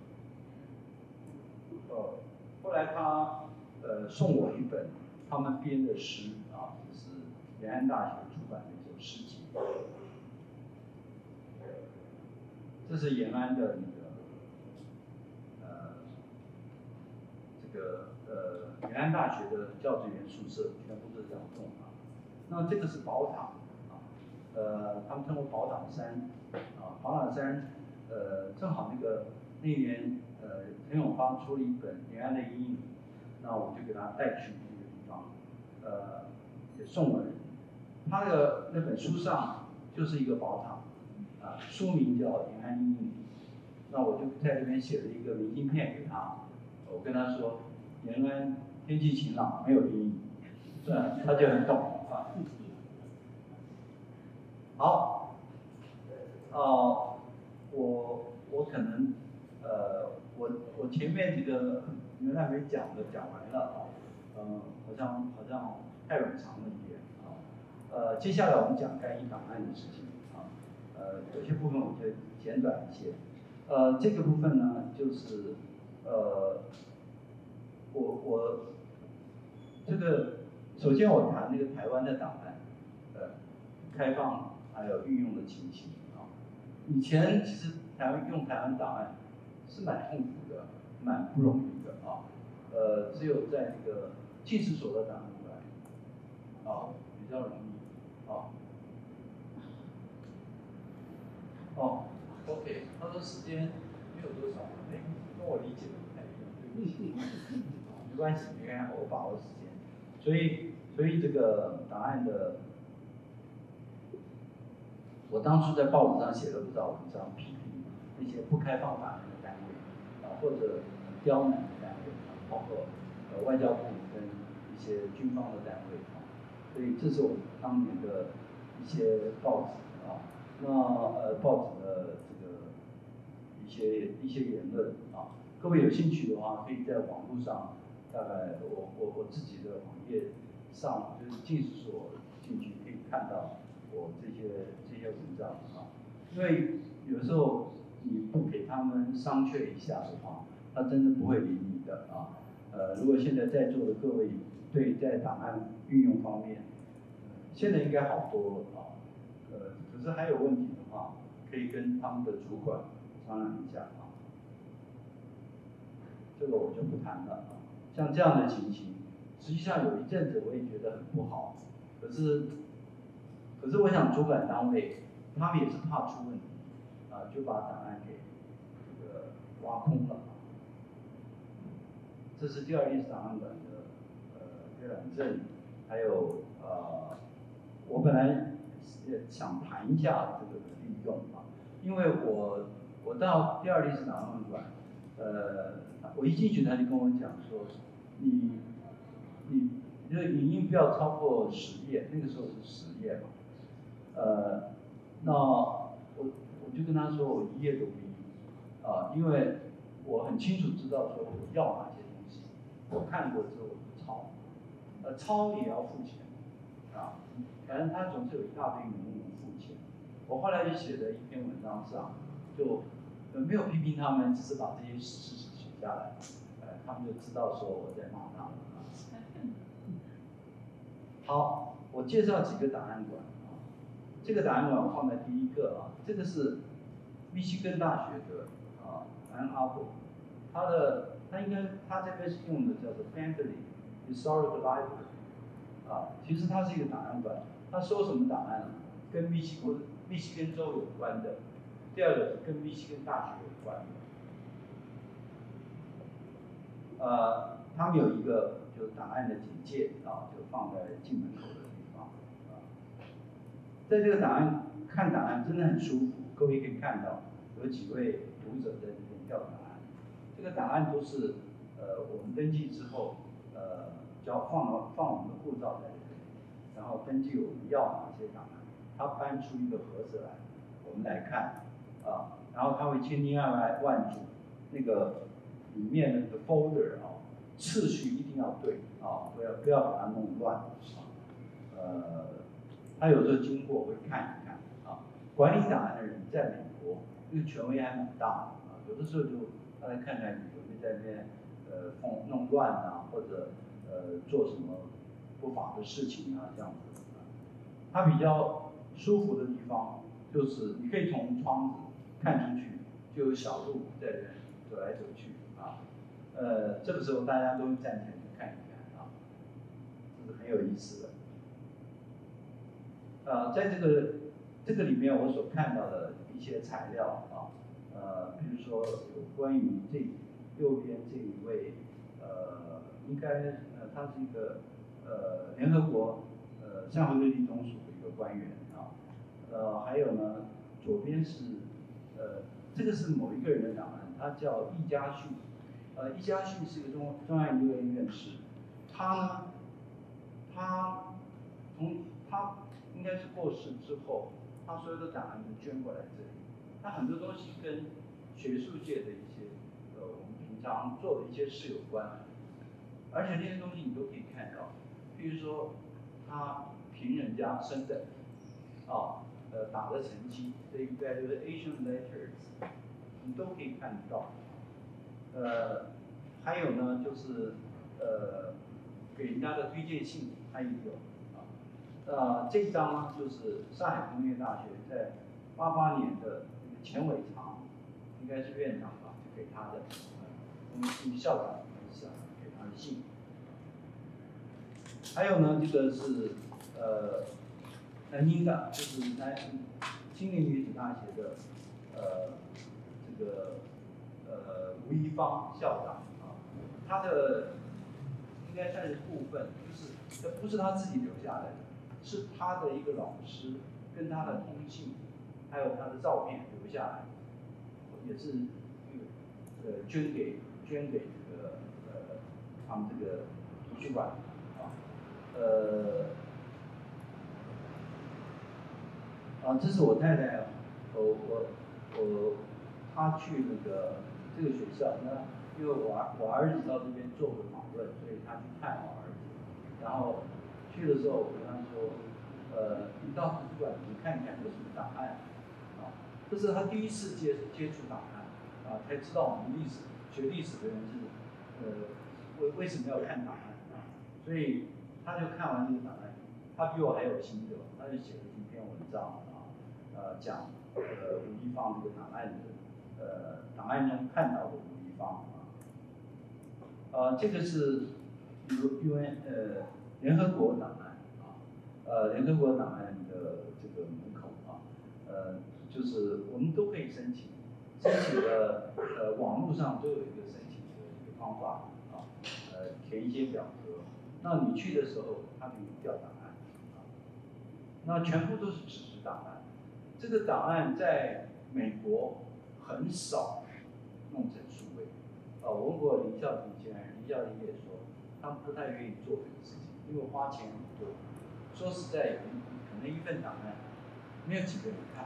呃，后来他呃送我一本他们编的诗啊，这是延安大学出版的一首诗集。这是延安的那个呃这个。呃，延安大学的教职员宿舍全部是窑洞啊。那这个是宝塔啊，呃，他们称为宝塔山啊。宝塔山， 呃，正好那个那年呃陈永芳出了一本《延安的阴影》，那我就给他带去那个地方，呃，也送了人。他的那本书上就是一个宝塔，啊，书名叫《延安阴影》。那我就在这边写了一个明信片给他，我跟他说，延安天气晴朗，没有阴影，是吧？他就很懂啊。好，哦、我我可能，呃，我我前面这个原来没讲的讲完了啊，嗯、呃，好像好像太冗长了一点啊，呃，接下来我们讲干预档案的事情啊，呃，有些部分我就简短一些，呃，这个部分呢就是呃，我我这个首先我谈那个台湾的档案，呃，开放还有运用的情形啊。以前其实台湾用台湾档案是蛮痛苦的，蛮不容易的啊。呃，只有在那个技师所的档案馆啊比较容易啊。哦 ，OK， 他说时间没有多少，哎，跟我理解的不太一样，对不起。没关系，没关系，我把握时间。所以，所以这个档案的。我当初在报纸上写了不少文章，批评那些不开放档案的单位，啊，或者刁难的单位，包括呃外交部跟一些军方的单位啊，所以这是我们当年的一些报纸啊，那呃报纸的这个一些一些言论啊，各位有兴趣的话，可以在网络上，大概我我我自己的网页上就是技术所进去可以看到。我这些这些文章啊，因为有时候你不给他们商榷一下的话，他真的不会理你的啊。呃，如果现在在座的各位对在档案运用方面，呃、现在应该好多了啊。呃，可是还有问题的话，可以跟他们的主管商量一下啊。这个我就不谈了啊。像这样的情形，实际上有一阵子我也觉得很不好，可是。可是我想主管单位，他们也是怕出问题，啊，就把档案给这个挖空了。这是第二历史档案馆的呃阅览证，还有呃，我本来也想谈一下这个的利用啊，因为我我到第二历史档案馆，呃，我一进去他就跟我讲说，你你这个影印不要超过十页，那个时候是十页嘛。呃，那我我就跟他说，我一页都不印，啊，因为我很清楚知道说我要哪些东西，我看过之后我就抄，呃，抄也要付钱，啊，反正他总是有一大堆名目付钱。我后来就写了一篇文章上，就呃没有批评他们，只是把这些事实写下来，呃，他们就知道说我在骂他们啊。好，我介绍几个档案馆。这个档案馆我放在第一个啊，这个是密西根大学的啊 Ann Arbor， 它的它应该它这边是用的叫做 Bentley Historical Library 啊，其实它是一个档案馆，它收什么档案呢？跟密西根密西根州有关的，第二个是跟密西根大学有关的。呃，他们有一个就是档案的简介啊，就放在进门口的地方啊。在这个档案看档案真的很舒服，各位可以看到有几位读者在这边调档案。这个档案都是呃我们登记之后，呃，交放了放我们的护照在这里，然后登记我们要哪些档案，他搬出一个盒子来，我们来看啊，然后他会千叮万万嘱，那个里面的那个 folder 啊，次序一定要对啊，不要不要把它弄乱啊，呃。他有时候经过会看一看啊，管理档案的人在美国，这个权威还蛮大的啊，有的时候就他来看看你有没有在那边呃弄弄乱啊，或者呃做什么不法的事情啊这样子。他比较舒服的地方就是你可以从窗子看出去，就有小路在这边走来走去啊，呃这个时候大家都站起来看一看啊，这是很有意思的。呃，在这个这个里面，我所看到的一些材料啊， 呃，比如说有关于这右边这一位，呃，应该呃他是一个呃联合国呃善后热力总署的一个官员啊，呃，还有呢，左边是呃这个是某一个人的档案，他叫易家旭，呃，易家旭是一个中中央研究院院士，他呢，他从他应该是过世之后，他所有的档案都捐过来这里。他很多东西跟学术界的一些呃我们平常做的一些事有关，而且那些东西你都可以看到，比如说他评人家升等，啊，呃打的成绩，这一个就是 Asian letters， 你都可以看得到。呃，还有呢就是呃给人家的推荐信，他也有。呃，这一张呢，就是上海工业大学在八八年的那个钱伟长，应该是院长吧，给他的，呃，从校长是给他的信。还有呢，这个是呃南京的，就是南青年女子大学的，呃，这个呃吴一芳校长啊，他的应该算是部分，就是这不是他自己留下来的。是他的一个老师跟他的通信，还有他的照片留下来，也是呃捐给捐给这个呃他们这个图书馆啊，呃啊这是我太太，我我我她去那个这个学校，那因为我儿我儿子到这边做过访问，所以她去看我儿子，然后去的时候我跟她说。呃，你到图书馆里面看看有什么档案，啊，这是他第一次接接触档案，啊，才知道我们历史学历史的人是，呃，为为什么要看档案啊？所以他就看完这个档案，他比我还有心得，他就写了一篇文章啊，呃，讲呃吴一芳这个档案的，呃，档案中看到的吴一芳啊，呃，这个是因为呃联合国档案。呃，联合国档案的这个门口啊，呃，就是我们都可以申请，申请的呃网络上都有一个申请的一个方法啊，呃，填一些表格，那你去的时候，他给你调档案啊，那全部都是纸质档案，这个档案在美国很少弄成数位，啊，我问过林孝庭先生，林孝庭也说，他们不太愿意做这个事情，因为花钱很多。说实在，可能一份档案没有几个人看。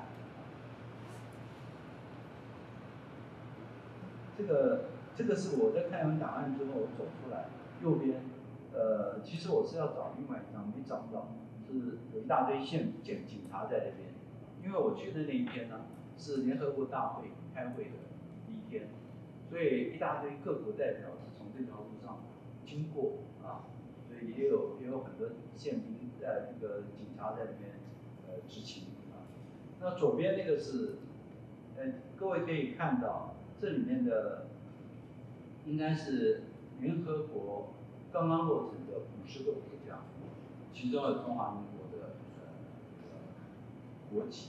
这个这个是我在看完档案之后走出来，右边，呃，其实我是要找另外一张，没找到，是有一大堆县警警察在那边，因为我去的那一天呢是联合国大会开会的第一天，所以一大堆各国代表是从这条路上经过啊。所以也有也有很多宪兵在那个警察在里面呃执勤啊。那左边那个是，呃，各位可以看到这里面的应该是联合国刚刚落成的五十个国家，其中有中华民国的呃国旗。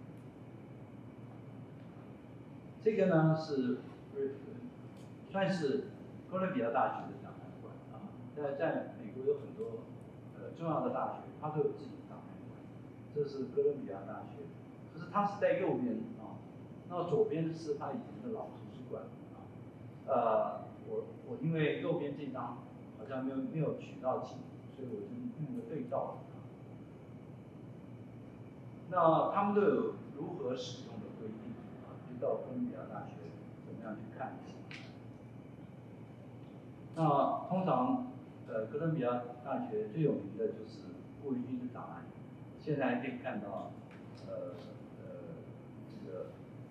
这个呢是算是哥伦比亚大学的档案馆啊，在在美国有很多呃重要的大学，它都有自己的档案馆。这是哥伦比亚大学，可是它是在右边啊，那左边是它以前的老图书馆啊。呃，我我因为右边这张好像没有没有取到景，所以我就用个对照。那他们都有如何使用的规定啊，就到哥伦比亚大学怎么样去看。那通常，呃，哥伦比亚大学最有名的就是顾玉君的档案，现在还可以看到，呃呃，这个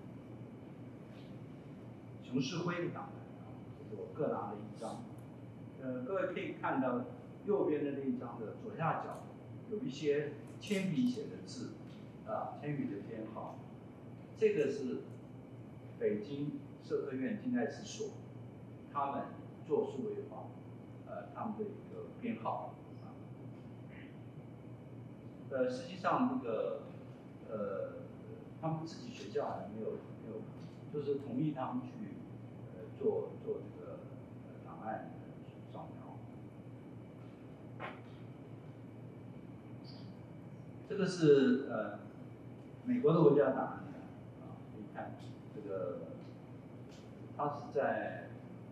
熊式辉的档案啊，这是我各拿了一张。呃，各位可以看到右边的那一张的左下角有一些铅笔写的字，啊，铅笔的编号，这个是北京社科院近代史所，他们做数位化，呃，他们的一个编号啊，呃，实际上这个，呃，他们自己学校还没有没有就是同意他们去呃做做这个呃档案的扫描。这个是呃美国的国家档案馆啊，可以看这个，它是在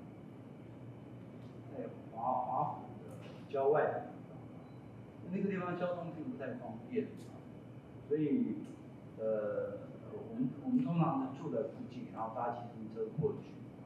在华华府的郊外的地方，那个地方交通并不太方便啊，所以呃我们我们通常是住在附近，然后搭计程车过去啊。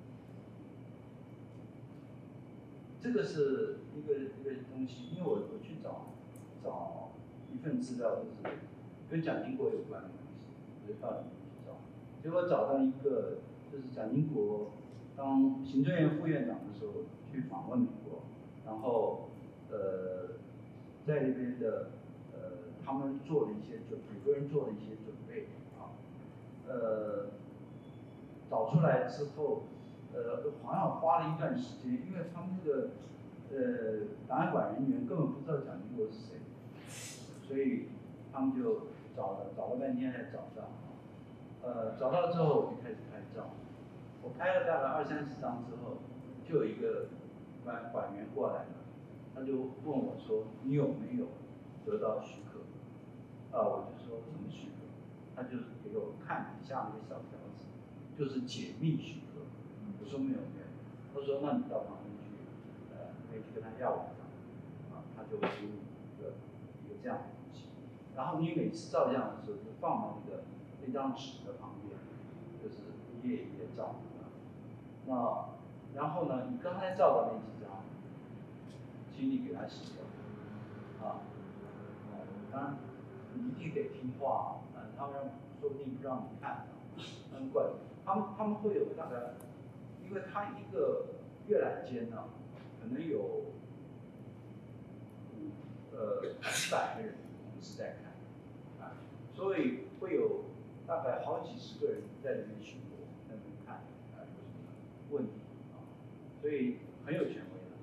这个是一个一个东西，因为我我去找找一份资料，就是跟蒋经国有关的东西，我就到里面去找，结果找到一个就是蒋经国当行政院副院长的时候去访问美国，然后呃在那边的呃他们做了一些准，美国人做了一些准备啊，呃找出来之后，呃好像花了一段时间，因为他们那个呃档案馆人员根本不知道蒋经国是谁，所以他们就找了找了半天才找到，呃找到之后我就开始拍照，我拍了大概二三十张之后，就有一个管管员过来了，他就问我说你有没有得到许可？啊，我就说什么许可？他就给我看底下那个小条子，就是解密许可。我说没有没有，他说那你到旁边去，呃，可以去跟他要一张，啊，他就给你一个一个这样的东西。然后你每次照相的时候就放到那个那张纸的旁边，就是一页一页照啊。那然后呢，你刚才照的那几张，请你给他洗掉，啊，呃，当然你一定得听话，呃，他们说不定不让你看，很怪，他们他们会有大概，因为他一个阅览间呢，可能有五呃几百个人同时在看，啊，所以会有大概好几十个人在里面巡逻，在那边看，啊，有什么问题啊，所以很有权威的。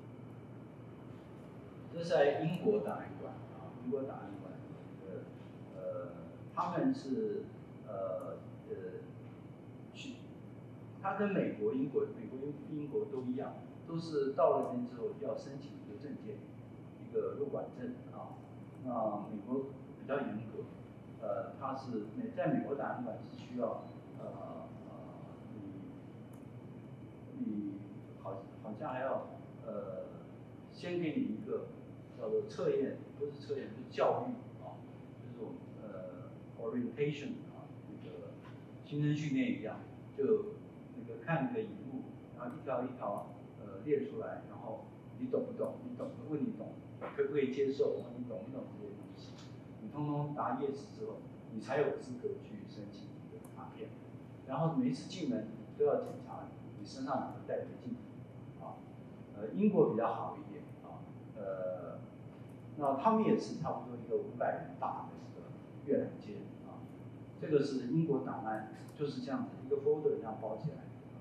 这是在英国档案馆啊，英国档案馆，呃呃，他们是呃呃去，他跟美国、英国、美国、英国都一样，都是到了那边之后要申请一个证件，一个入馆证啊。那美国比较严格，呃，它是美在美国档案馆是需要呃呃你你好好像还要呃先给你一个叫做测验，不是测验，就是教育啊，就是我们呃 orientation 啊，那个新生训练一样，就那个看那个荧幕，然后一条一条呃列出来，然后你懂不懂？你懂，问你懂，可不可以接受？你懂不懂这些东西？你通通答 yes 之后，你才有资格去申请这个卡片。然后每一次进门都要检查你身上有没有带违禁品啊。呃，英国比较好一点啊，呃，那他们也是差不多一个五百人大的一个阅览间啊。这个是英国档案，就是这样子一个 folder 这样包起来。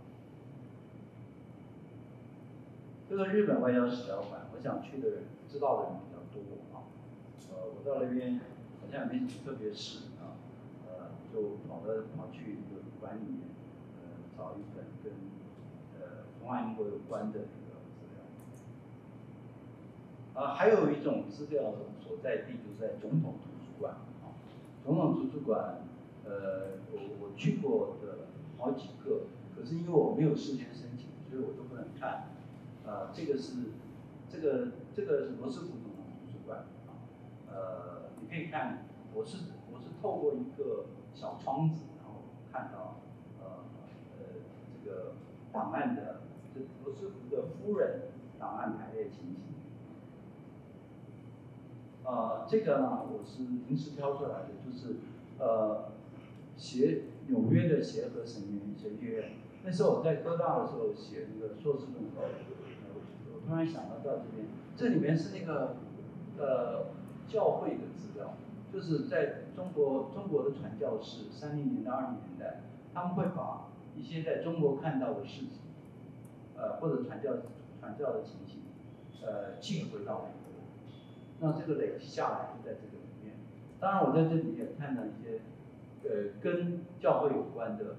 这个日本外交史料馆，我想去的人知道的人比较多啊。呃，我到那边好像也没什么特别事啊，呃，就跑到跑去那个馆里面，呃，找一本跟呃中华民国有关的那个资料。啊，还有一种资料所在地就是在总统图书馆啊。总统图书馆，呃，我我去过的好几个，可是因为我没有事先申请，所以我都不能看。呃，这个是这个这个是罗斯福总统图书馆啊，呃，你可以看，我是我是透过一个小窗子，然后看到呃呃这个档案的，这罗斯福的夫人档案排列情形。呃，这个呢，我是临时挑出来的，就是呃协纽约的协和神神学院，那时候我在科大的时候写那个硕士论文。我突然想到到这边，这里面是那个呃教会的资料，就是在中国中国的传教士三零年代、二零年代，他们会把一些在中国看到的事情，呃或者传教传教的情形，呃寄回到美国，那这个累积下来就在这个里面。当然，我在这里也看到一些呃跟教会有关的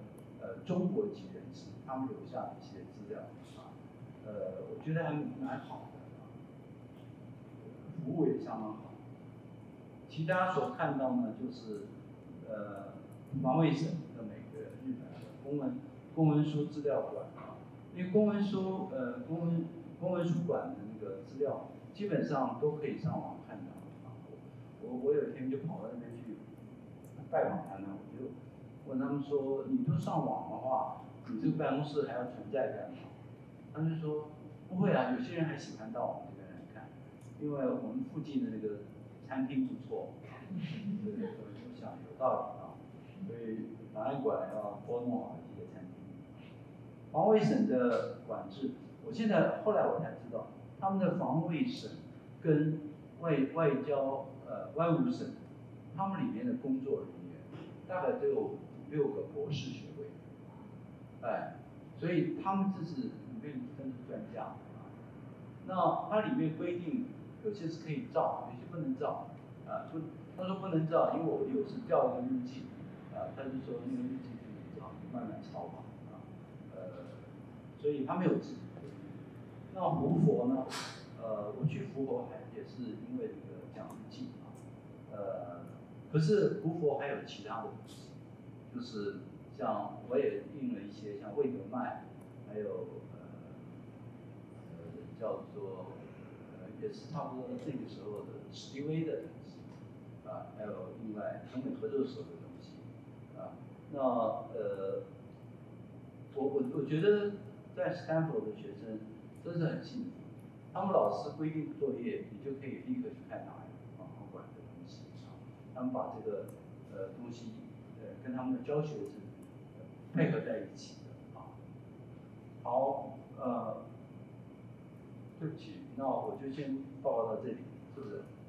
呃中国籍人士他们留下的一些资料啊，呃，我觉得还蛮好的啊，服务也相当好。其他所看到呢，就是呃防卫省的每个日本的公文公文书资料馆啊，因为公文书呃公文公文书馆的那个资料基本上都可以上网看到啊。我我有一天就跑到那边去拜访他们，我就问他们说：“你都上网的话，你这个办公室还要存在干嘛？”他们就说：“不会啊，有些人还喜欢到我们这边来看，因为我们附近的那个餐厅不错。”对对对，我想有道理啊，所以档案馆要拨弄好一些餐厅。防卫省的管制，我现在后来我才知道，他们的防卫省跟外外交呃外务省，他们里面的工作人员大概都有五六个博士学位，哎，所以他们这是里面真是专家啊。那它里面规定有些是可以照，有些不能照啊，不。他说不能照，因为我有时调一个日记，啊，他就说那个日记可以照，慢慢抄嘛，啊，呃，所以他没有自己的。那胡佛呢？呃，我去胡佛还也是因为这个讲日记啊，呃，可是胡佛还有其他的东西，就是像我也印了一些像魏德迈，还有呃呃叫做呃也是差不多那个时候的史迪威的。啊，还有另外中美合作所的东西，啊，那呃，我我我觉得在斯坦福的学生真是很幸福，他们老师规定作业，你就可以立刻去看哪里啊，好管的东西啊，他们把这个呃东西呃跟他们的教学是配合在一起的啊。好，呃，对不起，那我就先报告到这里，是不是？